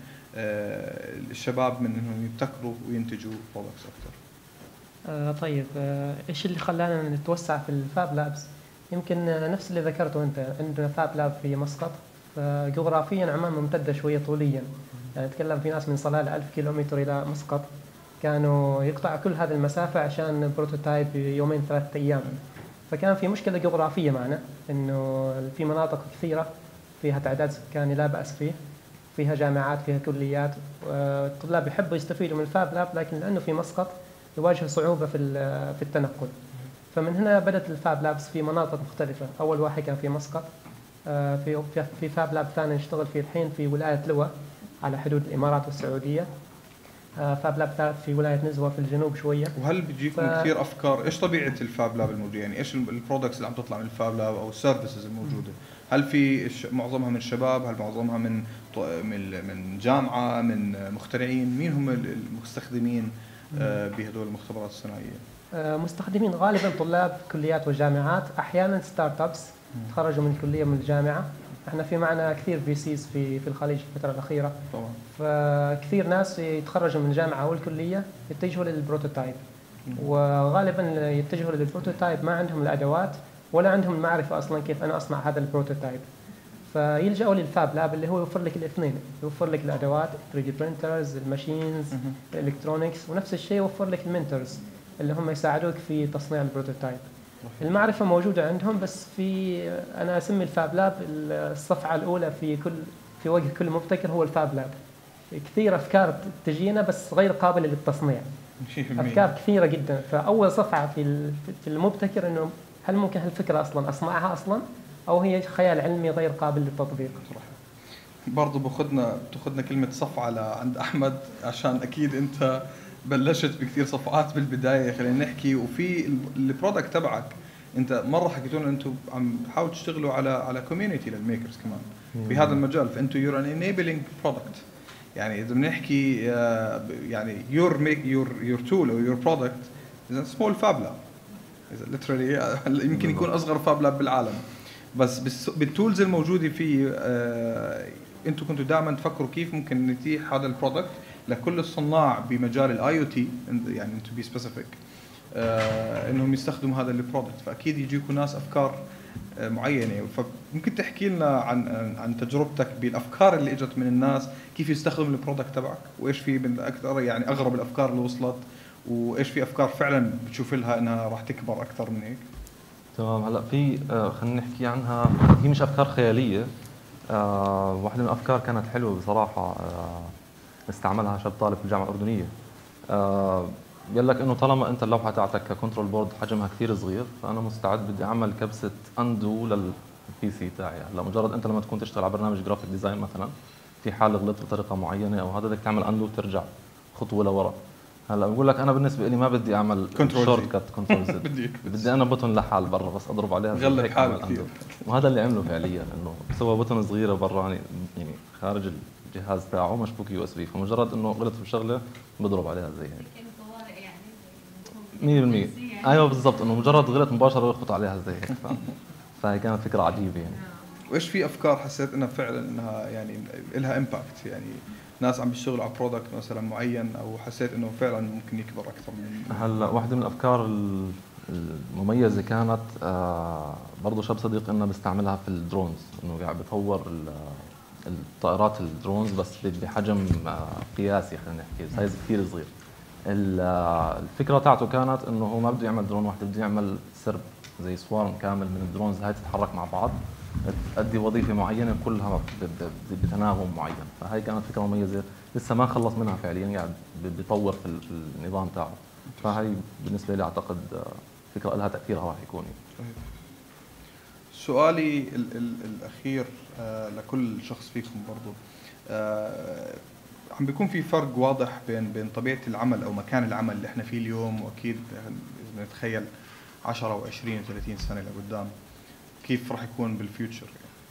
الشباب من انهم يبتكروا وينتجوا برودكتس اكثر؟ طيب ايش اللي خلانا نتوسع في الفاب لابس؟ يمكن نفس اللي ذكرته انت، عندنا فاب لاب في مسقط، جغرافيا عمان ممتده شويه طوليا، يعني نتكلم في ناس من صلالة 1000 كيلومتر الى مسقط كانوا يقطعوا كل هذه المسافه عشان بروتوتايب 2-3 ايام. فكان في مشكله جغرافيه معنا، انه في مناطق كثيره فيها تعداد سكاني لا باس فيه، فيها جامعات فيها كليات، الطلاب يحبوا يستفيدوا من الفاب لاب، لكن لانه في مسقط يواجه صعوبه في التنقل. فمن هنا بدات الفاب لابس في مناطق مختلفه. اول واحد كان في مسقط، في فاب لاب ثاني نشتغل فيه الحين في ولايه لواء على حدود الامارات والسعوديه، فاب لاب ثالث في ولايه نزوه في الجنوب شويه. وهل بيجيكم كثير افكار؟ ايش طبيعه الفاب لاب الموجوده؟ يعني ايش البرودكتس اللي عم تطلع من الفاب لاب او السيرفيسز الموجوده؟ هل في معظمها من شباب؟ هل معظمها من جامعه، من مخترعين؟ مين هم المستخدمين بهدول المختبرات الصناعيه؟ مستخدمين غالبا طلاب كليات وجامعات، احيانا ستارت ابس تخرجوا من الكليه من الجامعه. احنا في معنا كثير في سيز في الخليج في الفتره الاخيره طبعا، فكثير ناس يتخرجوا من الجامعه او الكليه يتجهوا للبروتوتايب، وغالبا يتجهوا للبروتوتايب ما عندهم الادوات ولا عندهم المعرفه اصلا كيف انا اصنع هذا البروتوتايب، فيلجأوا للفاب لاب اللي هو يوفر لك الاثنين، يوفر لك الادوات 3 دي برينترز، الماشينز، الالكترونكس، ونفس الشيء يوفر لك المنتورز اللي هم يساعدوك في تصنيع البروتوتايب. المعرفة موجودة عندهم، بس في أنا أسمي الفاب لاب الصفعة الأولى في وجه كل مبتكر هو الفاب لاب. كثير أفكار تجينا بس غير قابلة للتصنيع، أفكار كثيرة جدا. فأول صفعة في المبتكر إنه هل ممكن هالفكرة أصلا أصنعها أصلا، أو هي خيال علمي غير قابل للتطبيق. برضه بتاخذنا كلمة صفعة لعند أحمد، عشان أكيد أنت بلشت بكثير صفعات بالبدايه. خلينا نحكي وفي البرودكت تبعك انت مره حكيتوا لنا انتم عم تحاولوا تشتغلوا على كوميونتي للميكرز كمان بهذا المجال، فانتم يور ان انيبلينج برودكت. يعني اذا بنحكي يعني your tool or your product is a small fab lab. إذا literally يمكن يكون اصغر فاب لاب بالعالم، بس بالتولز الموجوده فيه انتم كنتوا دائما تفكروا كيف ممكن نتيح هذا البرودكت لكل الصناع بمجال الاي او تي، يعني انتم بي سبيسيفيك انهم يستخدموا هذا البرودكت، فاكيد يجيكم ناس افكار معينه. فممكن تحكي لنا عن تجربتك بالافكار اللي اجت من الناس، كيف يستخدموا البرودكت تبعك، وايش في من اكثر يعني اغرب الافكار اللي وصلت، وايش في افكار فعلا بتشوف لها انها راح تكبر اكثر من هيك. تمام. هلا في خلينا نحكي عنها، هي مش افكار خياليه. واحده من الافكار كانت حلوه بصراحه، استعملها شاب طالب في الجامعه الاردنيه. قال لك انه طالما انت اللوحه تاعتك ككنترول بورد حجمها كثير صغير، فانا مستعد بدي اعمل كبسه اندو للبي سي تاعي. هلا مجرد انت لما تكون تشتغل على برنامج جرافيك ديزاين مثلا، في حال غلطت بطريقه معينه او هذا، بدك تعمل اندو وترجع خطوه لورا. هلا بقول لك انا بالنسبه لي ما بدي اعمل شورت كات كنترول زد، بدي انا بوتن لحال برا بس اضرب عليها غلب حالي كثير. وهذا اللي عمله فعليا، انه سوى بوتن صغيره برا يعني خارج الجهاز تاعه مشبوك يو اس بي، فمجرد انه غلط بشغله بضرب عليها زي هيك 100%. ايوه بالضبط، انه مجرد غلط مباشره يخبط عليها زي هيك. فهي كانت فكره عجيبه يعني. وايش في افكار حسيت انها فعلا انها يعني لها امباكت، يعني ناس عم بيشتغلوا على برودكت مثلا معين، او حسيت انه فعلا ممكن يكبر اكثر من هلا واحده من الافكار المميزه كانت برضه شاب صديق لنا بيستعملها في الدرونز، انه قاعد بطور الطائرات الدرونز بس بحجم قياسي، خلينا نحكي سايز كثير صغير. الفكره تاعته كانت انه هو ما بده يعمل درون واحده، بده يعمل سرب زي سوارم كامل من الدرونز هاي تتحرك مع بعض، تؤدي وظيفه معينه كلها بتناغم معين. فهي كانت فكره مميزه، لسه ما خلص منها فعليا، قاعد بيطور في النظام تاعه. فهي بالنسبه لي اعتقد فكره لها تاثيرها راح يكون. سؤالي الاخير لكل شخص فيكم برضه، عم بيكون في فرق واضح بين طبيعه العمل او مكان العمل اللي احنا فيه اليوم، واكيد اذا نتخيل 10 و20 و30 سنه لقدام كيف راح يكون بالفيوتشر.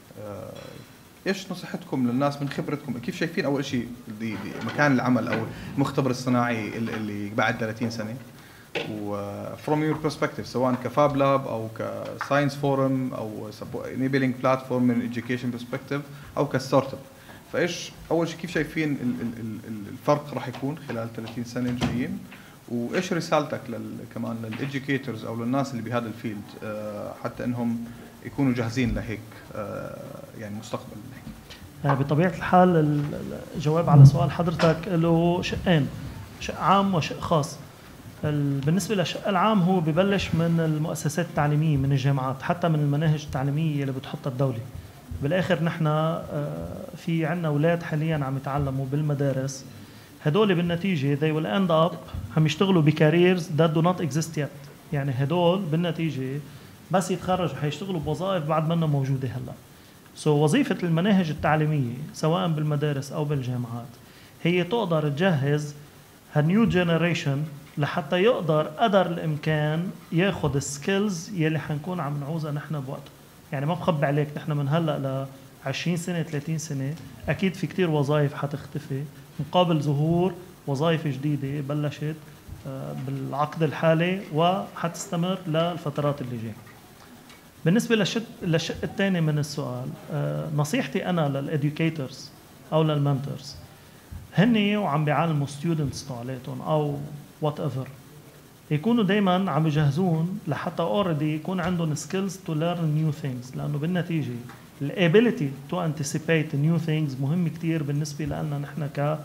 ايش نصيحتكم للناس من خبرتكم؟ كيف شايفين اول شيء دي مكان العمل او المختبر الصناعي اللي بعد 30 سنه، و from your perspective سواء كفاب لاب او كساينس فورم او enabling platform من education perspective او كستارت اب، فايش اول شيء كيف شايفين الفرق راح يكون خلال 30 سنه الجايين، وايش رسالتك كمان للeducators او للناس اللي بهذا الفيلد حتى انهم يكونوا جاهزين لهيك يعني مستقبل؟ بطبيعة الحال الجواب على سؤال حضرتك له شقين، شق عام وشق خاص. بالنسبة للشق العام هو ببلش من المؤسسات التعليمية، من الجامعات، حتى من المناهج التعليمية اللي بتحطها الدولة. بالآخر نحن في عنا أولاد حاليا عم يتعلموا بالمدارس، هدول بالنتيجة they will end up عم يشتغلوا بكاريرز that do not exist yet. يعني هدول بالنتيجة بس يتخرجوا حيشتغلوا بوظائف بعد ما موجودة هلا. وظيفة المناهج التعليمية سواء بالمدارس أو بالجامعات هي تقدر تجهز هالنيو جنريشن لحتى يقدر قدر الإمكان ياخد السكيلز يلي حنكون عم نعوزها نحن بوقته. يعني ما بخبي عليك، نحن من هلا ل 20 سنة 30 سنة أكيد في كتير وظائف حتختفي مقابل ظهور وظائف جديدة بلشت بالعقد الحالي وحتستمر للفترات اللي جايه. بالنسبة للشق الثاني من السؤال، نصيحتي أنا للإديوكيترز أو للمنتورز هن وعم بيعلموا ستودنتس تاعلاتهم أو وات ايفر، يكونوا دايما عم يجهزون لحتى اوريدي يكون عندهم skills to learn new things، لأنه بالنتيجة الابيليتي to anticipate new things مهم كتير بالنسبة لنا نحن ك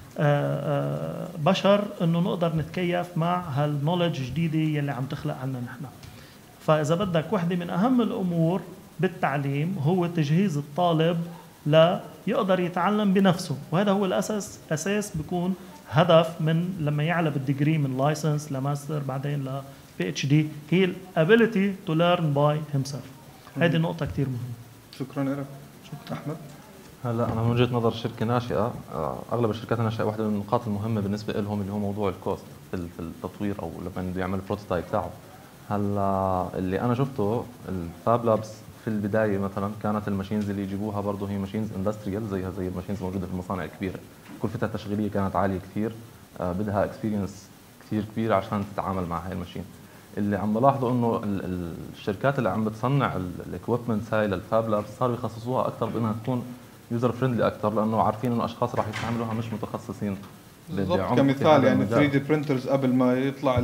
بشر، انه نقدر نتكيف مع هالنولج الجديدة يلي عم تخلق عنا نحن. فإذا بدك وحدة من أهم الأمور بالتعليم هو تجهيز الطالب ليقدر يتعلم بنفسه، وهذا هو الأساس، أساس بيكون هدف من لما يعلى بالديجري من لايسنس لماستر بعدين ل PhD، هي ال ability to learn by himself. هذه نقطة كتير مهمة. شكرا لك. شكرا أحمد. هلا انا من وجهه نظر شركه ناشئه، اغلب الشركات الناشئه واحده من النقاط المهمه بالنسبه لهم اللي هو موضوع الكوست في التطوير او لما بده يعمل البروتوتايب تاعه. هلا اللي انا شفته الفاب لابس في البدايه مثلا كانت الماشينز اللي يجيبوها برضه هي ماشينز اندستريال زي الماشينز موجوده في المصانع الكبيره، كلفتها التشغيليه كانت عاليه كثير، بدها اكسبيرينس كثير كبير عشان تتعامل مع هاي الماشين. اللي عم بلاحظه انه الشركات اللي عم بتصنع الاكويبمنتس هاي للفاب لابس صاروا يخصصوها اكثر بانها تكون يوزر فريندلي اكثر، لانه عارفين انه اشخاص راح يستعملوها مش متخصصين. بالضبط. كمثال يعني 3 دي برينترز قبل ما يطلع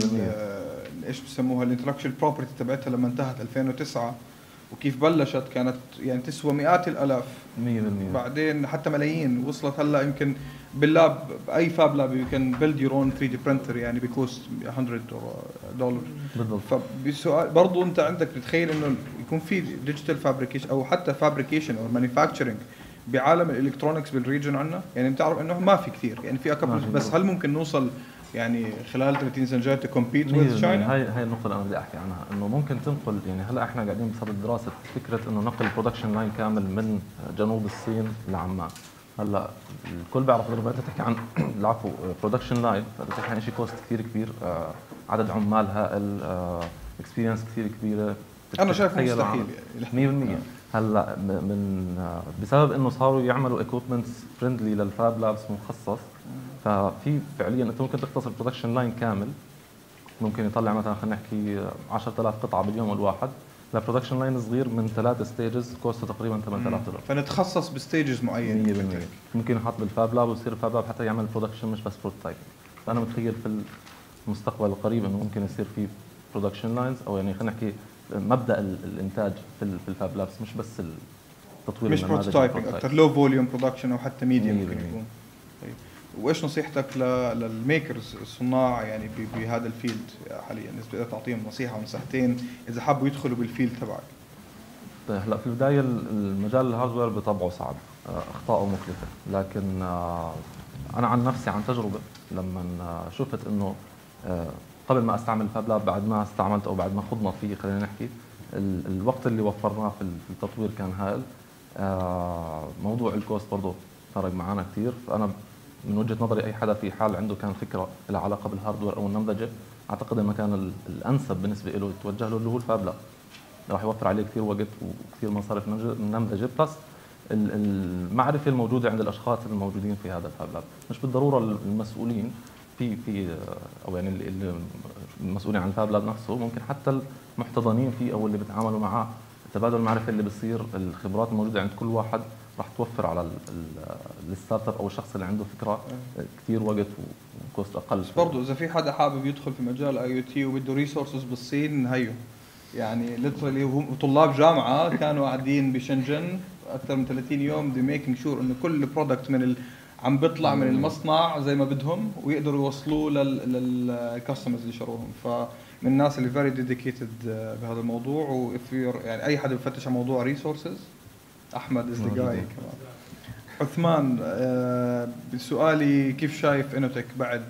ايش بسموها الانتلكشوال بروبرتي تبعتها لما انتهت 2009 وكيف بلشت كانت يعني تسوى مئات الالاف 100%، بعدين حتى ملايين، وصلت هلا يمكن باللاب باي فاب لاب يو كان بيلد يور اون 3 دي برينتر يعني بكوست $100. بالضبط. فبسؤال برضه انت عندك بتخيل انه يكون في ديجيتال فابريكيشن او حتى فابريكيشن او مانيفاكتشرنج بعالم الالكترونكس بالريجن عندنا؟ يعني بتعرف انه ما في كثير، يعني في اكبر، بس هل ممكن نوصل يعني خلال 30 سنه جايه تكومبيت وذ تشاينا؟ هاي النقطه اللي انا بدي احكي عنها، انه ممكن تنقل، يعني هلا احنا قاعدين بصدد دراسه فكره انه نقل برودكشن لاين كامل من جنوب الصين لعمان. هلا الكل بيعرف لما انت تحكي عن العفو برودكشن لاين فانت تحكي عن شيء كوست كثير كبير، عدد عمال هائل، اكسبيرينس كثير كبيره. انا شايف مستحيل 100%. هلا من بسبب انه صاروا يعملوا ايكويبمنتس فريندلي للفاب لابس مخصص، ففي فعليا انت ممكن تختصر برودكشن لاين كامل، ممكن يطلع مثلا خلينا نحكي 10,000 قطعه باليوم الواحد، لبرودكشن لاين صغير من 3 ستيجز كوسته تقريبا $8,000. فنتخصص بستيجز معينه 100%. ممكن يحط بالفاب لاب ويصير الفاب لاب حتى يعمل برودكشن مش بس بروتوتايب. فانا متخيل في المستقبل القريب انه ممكن يصير في برودكشن لاينز، او يعني خلينا نحكي مبدا الانتاج في الفاب لابس مش بس التطوير، مش بروتوتايبنج اكثر، لو فوليوم برودكشن او حتى ميديوم ممكن يكون. طيب وايش نصيحتك للميكرز الصناع يعني بهذا الفيلد حاليا؟ اذا تعطيهم نصيحه ونصيحتين اذا حبوا يدخلوا بالفيلد تبعك. طيب هلا في البدايه المجال الهاردوير بطبعه صعب، اخطاءه مكلفه، لكن انا عن نفسي عن تجربه لما شفت انه قبل ما استعمل الفاب لاب، بعد ما استعملت او بعد ما خضنا فيه خلينا نحكي، الوقت اللي وفرناه في التطوير كان هائل. موضوع الكوست برضه فرق معنا كثير. فانا من وجهه نظري اي حدا في حال عنده كان فكره لها علاقه بالهاردوير او النمذجه، اعتقد المكان الانسب بالنسبه له يتوجه له اللي هو الفاب لاب. راح يوفر عليه كثير وقت وكثير مصاريف النمذجه، بلس المعرفه الموجوده عند الاشخاص الموجودين في هذا الفاب لاب. مش بالضروره المسؤولين في او يعني اللي المسؤولين عن الفاب لاب نفسه، ممكن حتى المحتضنين فيه او اللي بيتعاملوا معاه، تبادل المعرفه اللي بصير، الخبرات الموجوده عند كل واحد راح توفر على الستارت اب او الشخص اللي عنده فكره كثير وقت وكوست اقل. بس برضه اذا في حدا حابب يدخل في مجال اي او تي وبده ريسورسز بالصين، هيو يعني ليترلي هم طلاب جامعه كانوا قاعدين بشنجن اكثر من 30 يوم دي ميكينج شور انه كل برودكت من عم بيطلع من المصنع زي ما بدهم ويقدروا يوصلوه للكاستمرز اللي شروهم. فمن الناس اللي فيري ديديكيتد بهذا الموضوع. وإف يعني اي حدا بفتش على موضوع ريسورسز، احمد از ذا جاي كمان. عثمان، بسؤالي كيف شايف انوتك بعد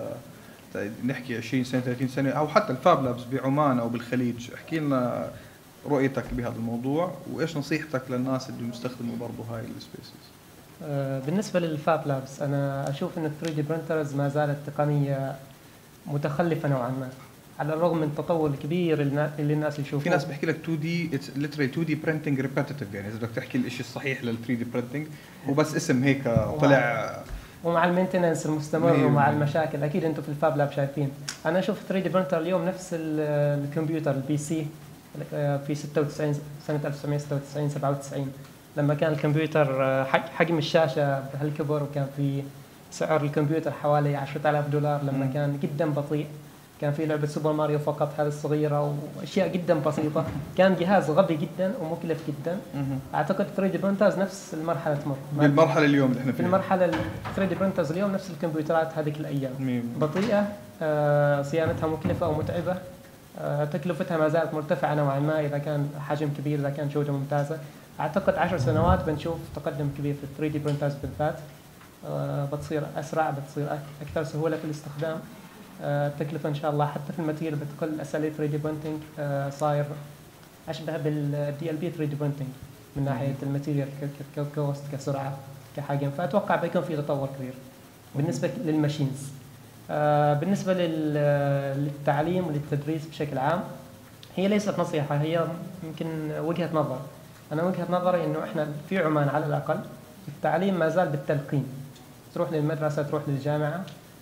نحكي 20 سنه 30 سنه او حتى الفاب لابس بعمان او بالخليج؟ احكي لنا رؤيتك بهذا الموضوع وايش نصيحتك للناس اللي بيستخدموا برضه هاي السبيسز. بالنسبه للفاب لابس انا اشوف ان ال 3 دي برينترز ما زالت تقنيه متخلفه نوعا ما، على الرغم من التطور الكبير اللي الناس يشوفوه. في ناس بيحكي لك 2 دي اتس ليترالي 2 دي برينتنج ريبيتيتيف، يعني اذا بدك تحكي الشيء الصحيح لل 3 دي برينتنج وبس اسم هيك طلع. ومع المينتننس المستمر ومع المشاكل اكيد انتم في الفاب لاب شايفين. انا اشوف 3 دي برينتر اليوم نفس الكمبيوتر البي سي في 96 سنه 1996 97 لما كان الكمبيوتر حجم الشاشه بهالكبر، وكان في سعر الكمبيوتر حوالي $10,000 لما كان جدا بطيء. كان في لعبه سوبر ماريو فقط هذه الصغيره واشياء جدا بسيطه. كان جهاز غبي جدا ومكلف جدا. اعتقد 3 دي برينترز نفس المرحله تمر بالمرحله اليوم اللي احنا فيها. في المرحله 3 دي برينترز اليوم نفس الكمبيوترات هذيك الايام، بطيئه، صيانتها مكلفه ومتعبه، تكلفتها ما زالت مرتفعه نوعا ما اذا كان حجم كبير، اذا كان جوده ممتازه. اعتقد 10 سنوات بنشوف تقدم كبير في 3 دي برينترز بالذات. بتصير اسرع، بتصير اكثر سهوله في الاستخدام. التكلفه ان شاء الله حتى في الماتيريال بتقل. اساليب 3 دي برينتنج صاير اشبه بالدي ال بي 3 دي برينتنج من ناحيه الماتيريال ككوست كسرعه كحجم. فاتوقع بيكون في تطور كبير بالنسبه للماشينز. بالنسبه للتعليم وللتدريس بشكل عام، هي ليست نصيحه، هي يمكن وجهه نظر. انا وجهه نظري انه احنا في عمان على الاقل التعليم ما زال بالتلقين. تروح للمدرسة تروح للجامعة،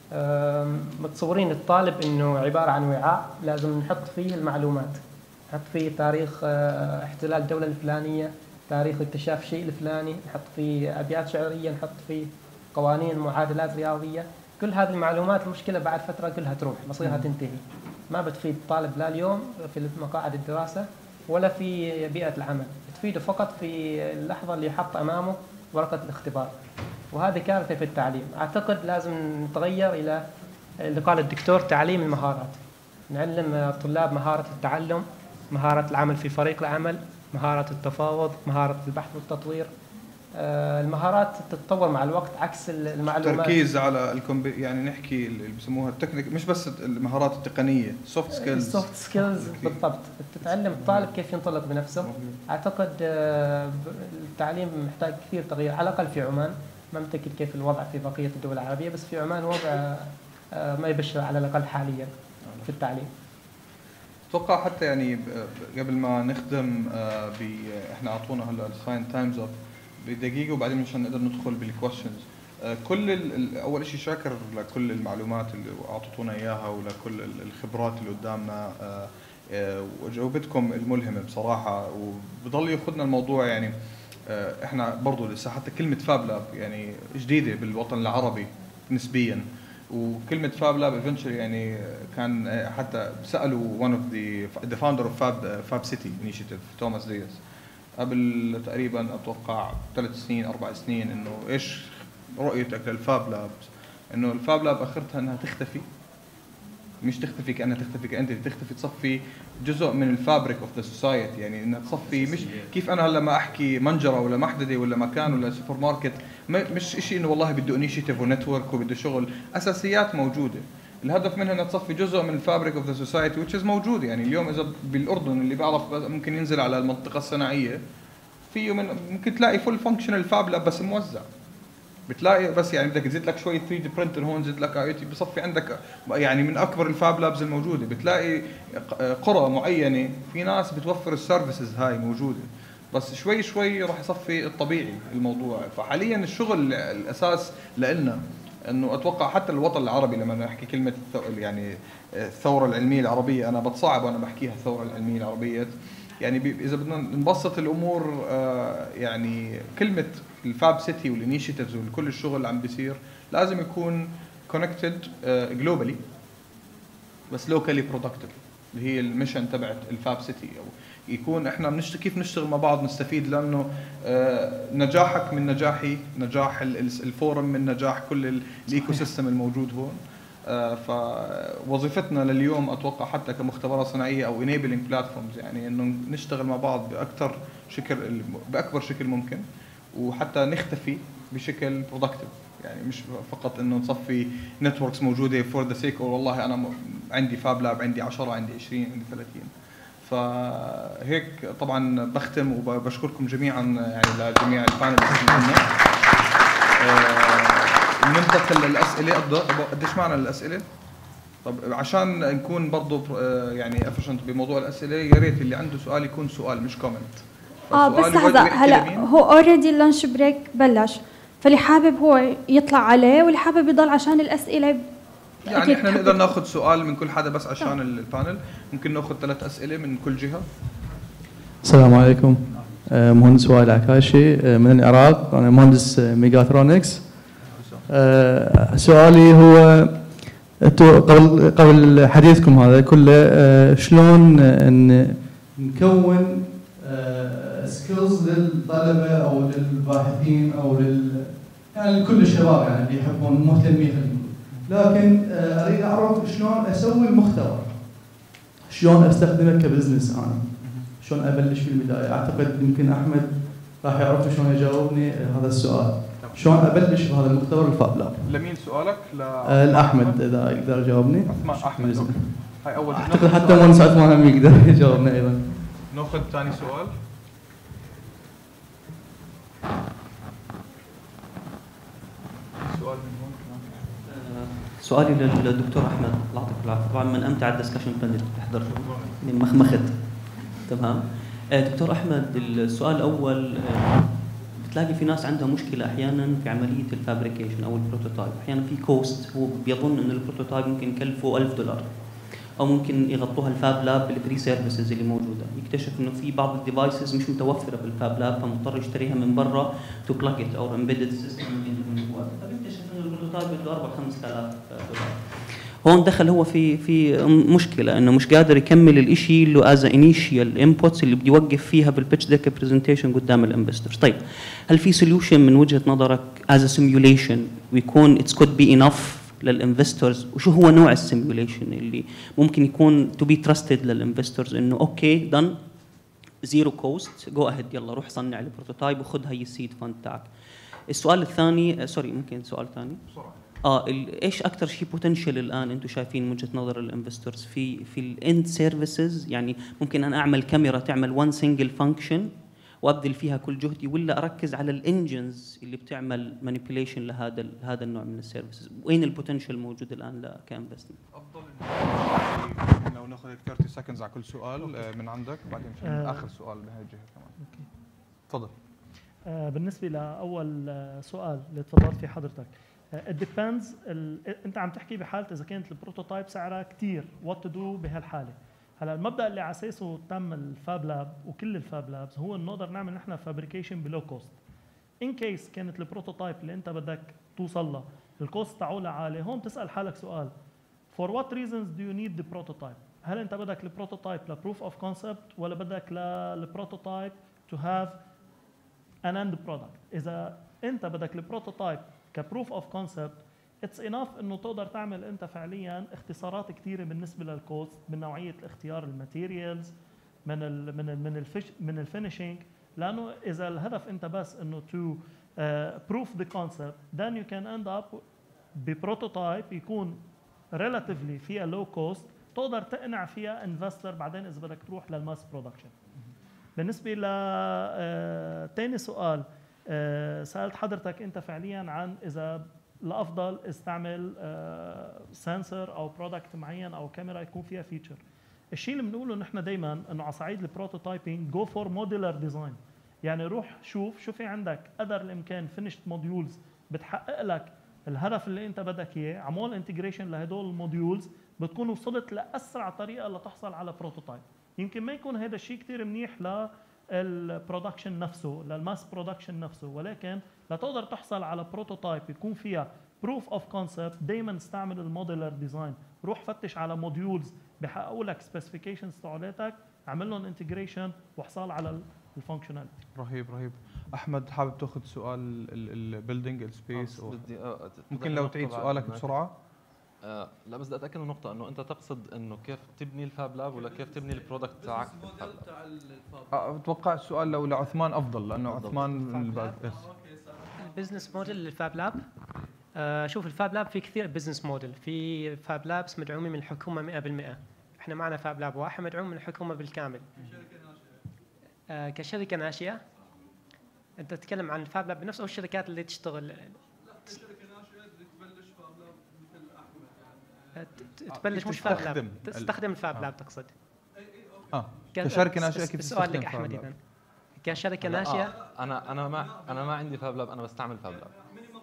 متصورين الطالب إنه عبارة عن وعاء لازم نحط فيه المعلومات، نحط فيه تاريخ احتلال الدولة الفلانية، تاريخ اكتشاف شيء الفلاني، نحط فيه أبيات شعرية، نحط فيه قوانين معادلات رياضية. كل هذه المعلومات المشكلة بعد فترة كلها تروح، مصيرها تنتهي، ما بتفيد الطالب لا اليوم في مقاعد الدراسة ولا في بيئة العمل، بتفيده فقط في اللحظة اللي يحط أمامه ورقة الاختبار، وهذه كارثة في التعليم. أعتقد لازم نتغير إلى اللي قال الدكتور تعليم المهارات، نعلم الطلاب مهارة التعلم، مهارة العمل في فريق العمل، مهارة التفاوض، مهارة البحث والتطوير. المهارات تتطور مع الوقت عكس المعلومات. تركيز على يعني نحكي اللي بسموها التكنيك، مش بس المهارات التقنيه، سوفت سكيلز. السوفت سكيلز بالضبط، تتعلم الطالب كيف ينطلق بنفسه. اعتقد التعليم محتاج كثير تغيير، على الاقل في عمان، ما متاكد كيف الوضع في بقيه الدول العربيه، بس في عمان وضع ما يبشر على الاقل حاليا في التعليم. اتوقع حتى يعني قبل ما نختم احنا اعطونا هلا الساين تايمز اب بدقيقه، وبعدين مشان نقدر ندخل بالكويشنز. كل اول شيء شاكر لكل المعلومات اللي اعطيتونا اياها ولكل الخبرات اللي قدامنا، وجاوبتكم الملهمه بصراحه، وبضل ياخذنا الموضوع يعني احنا برضه لسه حتى كلمه فاب لاب يعني جديده بالوطن العربي نسبيا، وكلمه فاب لاب ايفنتشولي يعني كان حتى سالوا one of the founder of Fab City Initiative توماس دياس قبل تقريبا اتوقع 3 سنين 4 سنين، انه ايش رؤيتك للفاب لابس؟ انه الفاب لاب اخرتها انها تختفي، مش تختفي كانها تختفي كانت تختفي، تصفي جزء من الفابريك اوف ذا سوسايتي، يعني انها تصفي مش كيف انا هلا ما احكي منجره ولا محدده ولا مكان ولا سوبر ماركت، مش شيء انه والله بده انيشيتيف ونتورك وبده شغل، اساسيات موجوده، الهدف منها انها تصفي جزء من الفابريك اوف ذا سوسايتي which is موجود. يعني اليوم اذا بالاردن اللي بعرف ممكن ينزل على المنطقه الصناعيه فيه ممكن تلاقي فول فانكشنال فاب لاب بس موزع، بتلاقي بس يعني بدك تزيد لك شويه 3 دي برنتر هون، زيد لك اي تي، بصفي عندك يعني من اكبر الفاب لابز الموجوده. بتلاقي قرى معينه في ناس بتوفر السيرفيسز هاي موجوده، بس شوي شوي راح يصفي الطبيعي الموضوع. فحاليا الشغل الاساس لنا انه اتوقع حتى الوطن العربي لما نحكي كلمه يعني الثوره العلميه العربيه، انا بتصعب وانا بحكيها الثوره العلميه العربيه، يعني اذا بدنا نبسط الامور يعني كلمه الفاب سيتي والانيشيتيفز وكل الشغل اللي عم بيصير لازم يكون كونكتد جلوبالي بس لوكالي برودكتيف، اللي هي الميشن تبعت الفاب سيتي، او يكون احنا كيف نشتغل مع بعض نستفيد، لانه نجاحك من نجاحي، نجاح الفورم من نجاح كل الايكو سيستم الموجود هون. فوظيفتنا لليوم اتوقع حتى كمختبرات صناعيه او enabling platforms يعني انه نشتغل مع بعض باكبر شكل ممكن، وحتى نختفي بشكل برودكتيف، يعني مش فقط انه نصفي نتوركس موجوده فور ذا سيك، والله انا عندي فاب لاب، عندي 10، عندي 20، عندي 30. فهيك طبعا بختم وبشكركم جميعا يعني لجميع البانل اللي عندنا. ننتقل للاسئله. قديش معنا الاسئله؟ طب عشان نكون برضه يعني افشنت بموضوع الاسئله، يا ريت اللي عنده سؤال يكون سؤال مش كومنت. بس لحظه، هلا هو اوريدي اللانش بريك بلش، فاللي حابب هو يطلع عليه واللي حابب يضل عشان الاسئله يعني احنا نقدر ناخذ سؤال من كل حدا بس عشان البانل، ممكن ناخذ 3 اسئله من كل جهه. السلام عليكم، مهندس وائل عكاشي من العراق، انا مهندس ميجاترونكس. سؤالي هو قبل حديثكم هذا كله شلون نكون سكيلز للطلبه او للباحثين او يعني لكل الشباب يعني اللي يحبون مهتمين، لكن اريد اعرف شلون اسوي المختبر، شلون استخدمه كبزنس، انا شلون ابلش في البدايه. اعتقد يمكن احمد راح يعرف شلون يجاوبني هذا السؤال، شلون ابلش بهذا المختبر الفاب لاب. لمين سؤالك؟ لاحمد اذا يقدر يجاوبني. احمد هاي اول. اعتقد حتى مهندس عثمان هم يقدر يجاوبنا ايضا. ناخذ ثاني سؤال. سؤال من هون. سؤالي للدكتور احمد، الله يعطيك العافيه، طبعا من امتع الدسكشن بانل تحضر يعني مخمخت. تمام. دكتور احمد، السؤال الاول بتلاقي في ناس عندها مشكله احيانا في عمليه الفابريكيشن او البروتوتايب. احيانا في كوست، هو بيظن انه البروتوتايب ممكن يكلفه $1000 او ممكن يغطوها الفاب لاب بالفري سيرفيسز اللي موجوده، يكتشف انه في بعض الديفايسز مش متوفره بالفاب لاب فمضطر يشتريها من برا تو بلاج ات او امبيدد سيستم من جوا، فبيكتشف انه البروتوتايب بده $4000-5000. هون دخل هو في مشكله انه مش قادر يكمل الشيء اللي از انيشيال انبوتس اللي بده يوقف فيها بالبيتش ديك برزنتيشن قدام الانفسترز. طيب هل في سوليوشن من وجهه نظرك از سيميوليشن ويكون اتس كود بي انف للانفسترز؟ وشو هو نوع السيميوليشن اللي ممكن يكون تو بي تراستد للانفسترز انه اوكي دن زيرو كوست جو اهيد يلا روح صنع البروتوتايب وخذ هي السيد فند تاعك. السؤال الثاني سوري ممكن سؤال ثاني بسرعه. ايش اكثر شيء بوتنشل الان انتم شايفين من وجهه نظر الانفسترز في الاند سيرفيسز؟ يعني ممكن انا اعمل كاميرا تعمل وان سنجل فانكشن وابذل فيها كل جهدي، ولا اركز على الانجنز اللي بتعمل مانيبيوليشن لهذا النوع من السيرفيسز؟ وين البوتنشل موجود الان كانفستمنت؟ افضل لو ناخذ 30 سكندز على كل سؤال من عندك، بعدين اخر سؤال بهي الجهه كمان. تفضل. بالنسبه لاول سؤال اللي تفضلت فيه حضرتك، it depends انت عم تحكي بحاله اذا كانت البروتوتايب سعرها كثير what to do بهالحاله. هلا المبدا اللي على اساسه تم الفاب لاب وكل الفاب لابس هو انه نقدر نعمل نحن فابريكيشن بلو كوست. ان كيس كانت البروتوتايب اللي انت بدك توصل له الكوست تاعه عالي، هون تسال حالك سؤال for what reasons do you need the prototype؟ هل انت بدك البروتوتايب لبروف اوف كونسبت ولا بدك للبروتوتايب to have an end product؟ اذا انت بدك البروتوتايب كبروف اوف كونسبت اتس انف انه تقدر تعمل انت فعليا اختصارات كثيره بالنسبه للكوست من نوعيه اختيار الماتيريالز من الفينيشينج، لانه اذا الهدف انت بس انه تو بروف ذا كونسبت then you can end up ببروتوتايب يكون relatively فيها لو كوست تقدر تقنع فيها انفستر بعدين اذا بدك تروح للماس برودكشن. بالنسبه ل ثاني سؤال سالت حضرتك انت فعليا عن اذا الافضل استعمل سنسور او برودكت معين او كاميرا يكون فيها فيتشر. الشيء اللي بنقوله نحن دائما انه على صعيد البروتوتايبنج جو فور موديلر ديزاين، يعني روح شوف شو في عندك قدر الامكان فينيشد موديولز بتحقق لك الهدف اللي انت بدك اياه، عمول انتجريشن لهدول الموديولز بتكون وصلت لاسرع طريقه لتحصل على بروتوتايب. يمكن ما يكون هذا الشيء كثير منيح للبرودكشن نفسه للماس برودكشن نفسه، ولكن لتقدر تحصل على بروتوتايب يكون فيها بروف اوف كونسبت دائما استعمل الموديلر ديزاين. روح فتش على موديولز بحققوا لك سبيسيفيكيشنز تاعولاتك، اعمل لهم انتجريشن وحصل على الفانكشناليتي. رهيب. احمد حابب تاخذ سؤال البيلدينج السبيس ممكن لو تعيد سؤالك بسرعه؟ لا بس بدي اتاكد من نقطه انه انت تقصد انه كيف تبني الفاب لاب ولا كيف تبني البرودكت تاعك في الفاب لاب؟ اتوقع السؤال لو لعثمان افضل لانه عثمان البزنس موديل للفاب لاب. شوف الفاب لاب في كثير بزنس موديل، في فاب لابس مدعومين من الحكومه 100%. احنا معنا فاب لاب واحد مدعوم من الحكومه بالكامل. كشركه ناشئه انت تتكلم عن الفاب لاب بنفس او الشركات اللي تشتغل؟ لا شركه ناشئه تبلش فاب لاب مثل احمد تبلش بالفاب لاب تستخدم الفاب لاب تقصد؟ كشركه ناشئه كيف السؤال لك احمد اذا كشركه ناشئه؟ انا ما عندي فاب لاب، انا بستعمل فاب لاب.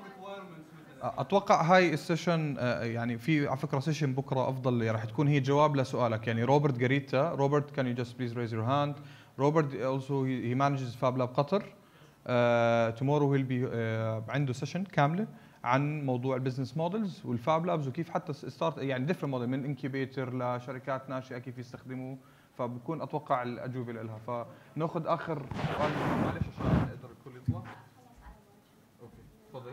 اتوقع هاي السيشن يعني في على فكره سيشن بكره افضل راح تكون هي جواب لسؤالك. يعني روبرت جاريتا، روبرت can you just please raise your hand. Robert also he manages Fab Lab Qatar. Tomorrow he'll be عنده سيشن كامله عن موضوع البزنس مودلز والفاب لابز وكيف حتى ستارت يعني ديفرنت موديل من انكيبيتر لشركات ناشئه كيف يستخدموه، فبكون اتوقع الاجوبه لها. فناخذ اخر سؤال معلش عشان نقدر الكل يطلع. اوكي تفضلي.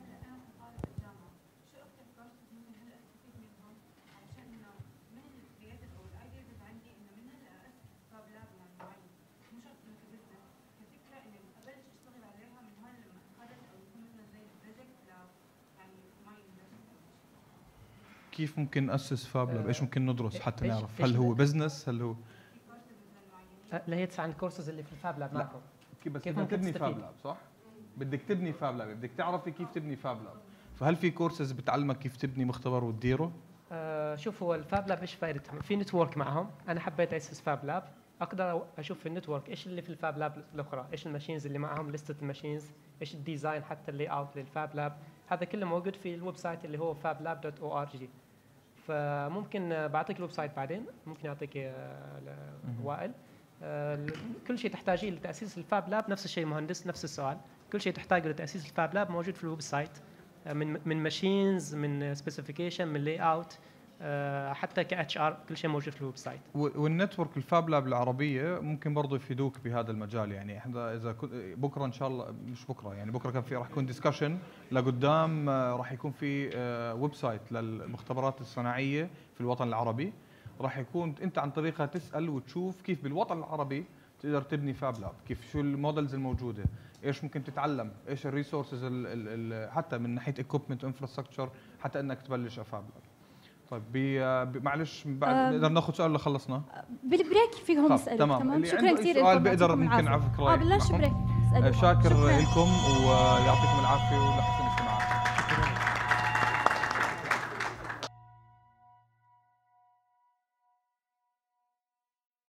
كيف ممكن نأسس فاب لاب؟ ايش ممكن ندرس حتى نعرف هل هو بزنس هل هو لا هي تسعى عن الكورسز اللي في الفاب لاب معكم. كيف ممكن تبني فاب لاب صح؟ بدك تبني فاب لاب، بدك تعرفي كيف تبني فاب لاب، فهل في كورسز بتعلمك كيف تبني مختبر وتديره؟ شوف هو الفاب لاب ايش فائدته؟ في نتورك معهم، انا حبيت اسس فاب لاب اقدر اشوف في النتورك ايش اللي في الفاب لاب الاخرى، ايش الماشينز اللي معهم، لسته الماشينز، ايش الديزاين حتى اللي اوت للفاب لاب، هذا كله موجود في الويب سايت اللي هو fablab.org. فممكن بعطيك الويب سايت بعدين، ممكن اعطيك وائل. كل شيء تحتاجيه لتاسيس الفاب لاب، نفس الشيء مهندس، نفس السؤال، كل شيء تحتاجه لتاسيس الفاب لاب موجود في الويب سايت، من ماشينز، من سبيسيفيكيشن، من لاي اوت، حتى كاتش ار، كل شيء موجود في الويب سايت. والنتورك الفاب لاب العربيه ممكن برضه يفيدوك بهذا المجال. يعني احنا اذا بكره ان شاء الله، مش بكره يعني، بكره كان في راح يكون ديسكشن لقدام، راح يكون في ويب سايت للمختبرات الصناعيه في الوطن العربي، راح يكون انت عن طريقها تسال وتشوف كيف بالوطن العربي تقدر تبني فاب لاب، كيف شو المودلز الموجوده، ايش ممكن تتعلم، ايش الريسورسز حتى من ناحيه ايكويبمنت انفراستراكشر حتى انك تبلش فاب لاب. طيب معلش بعد نقدر ناخذ سؤال ولا خلصنا؟ بالبريك فيهم يسالوا. تمام. شكرا كثير لكم. بقدر ممكن على فكره باللانش بريك شاكر لكم ويعطيكم العافيه ولحسن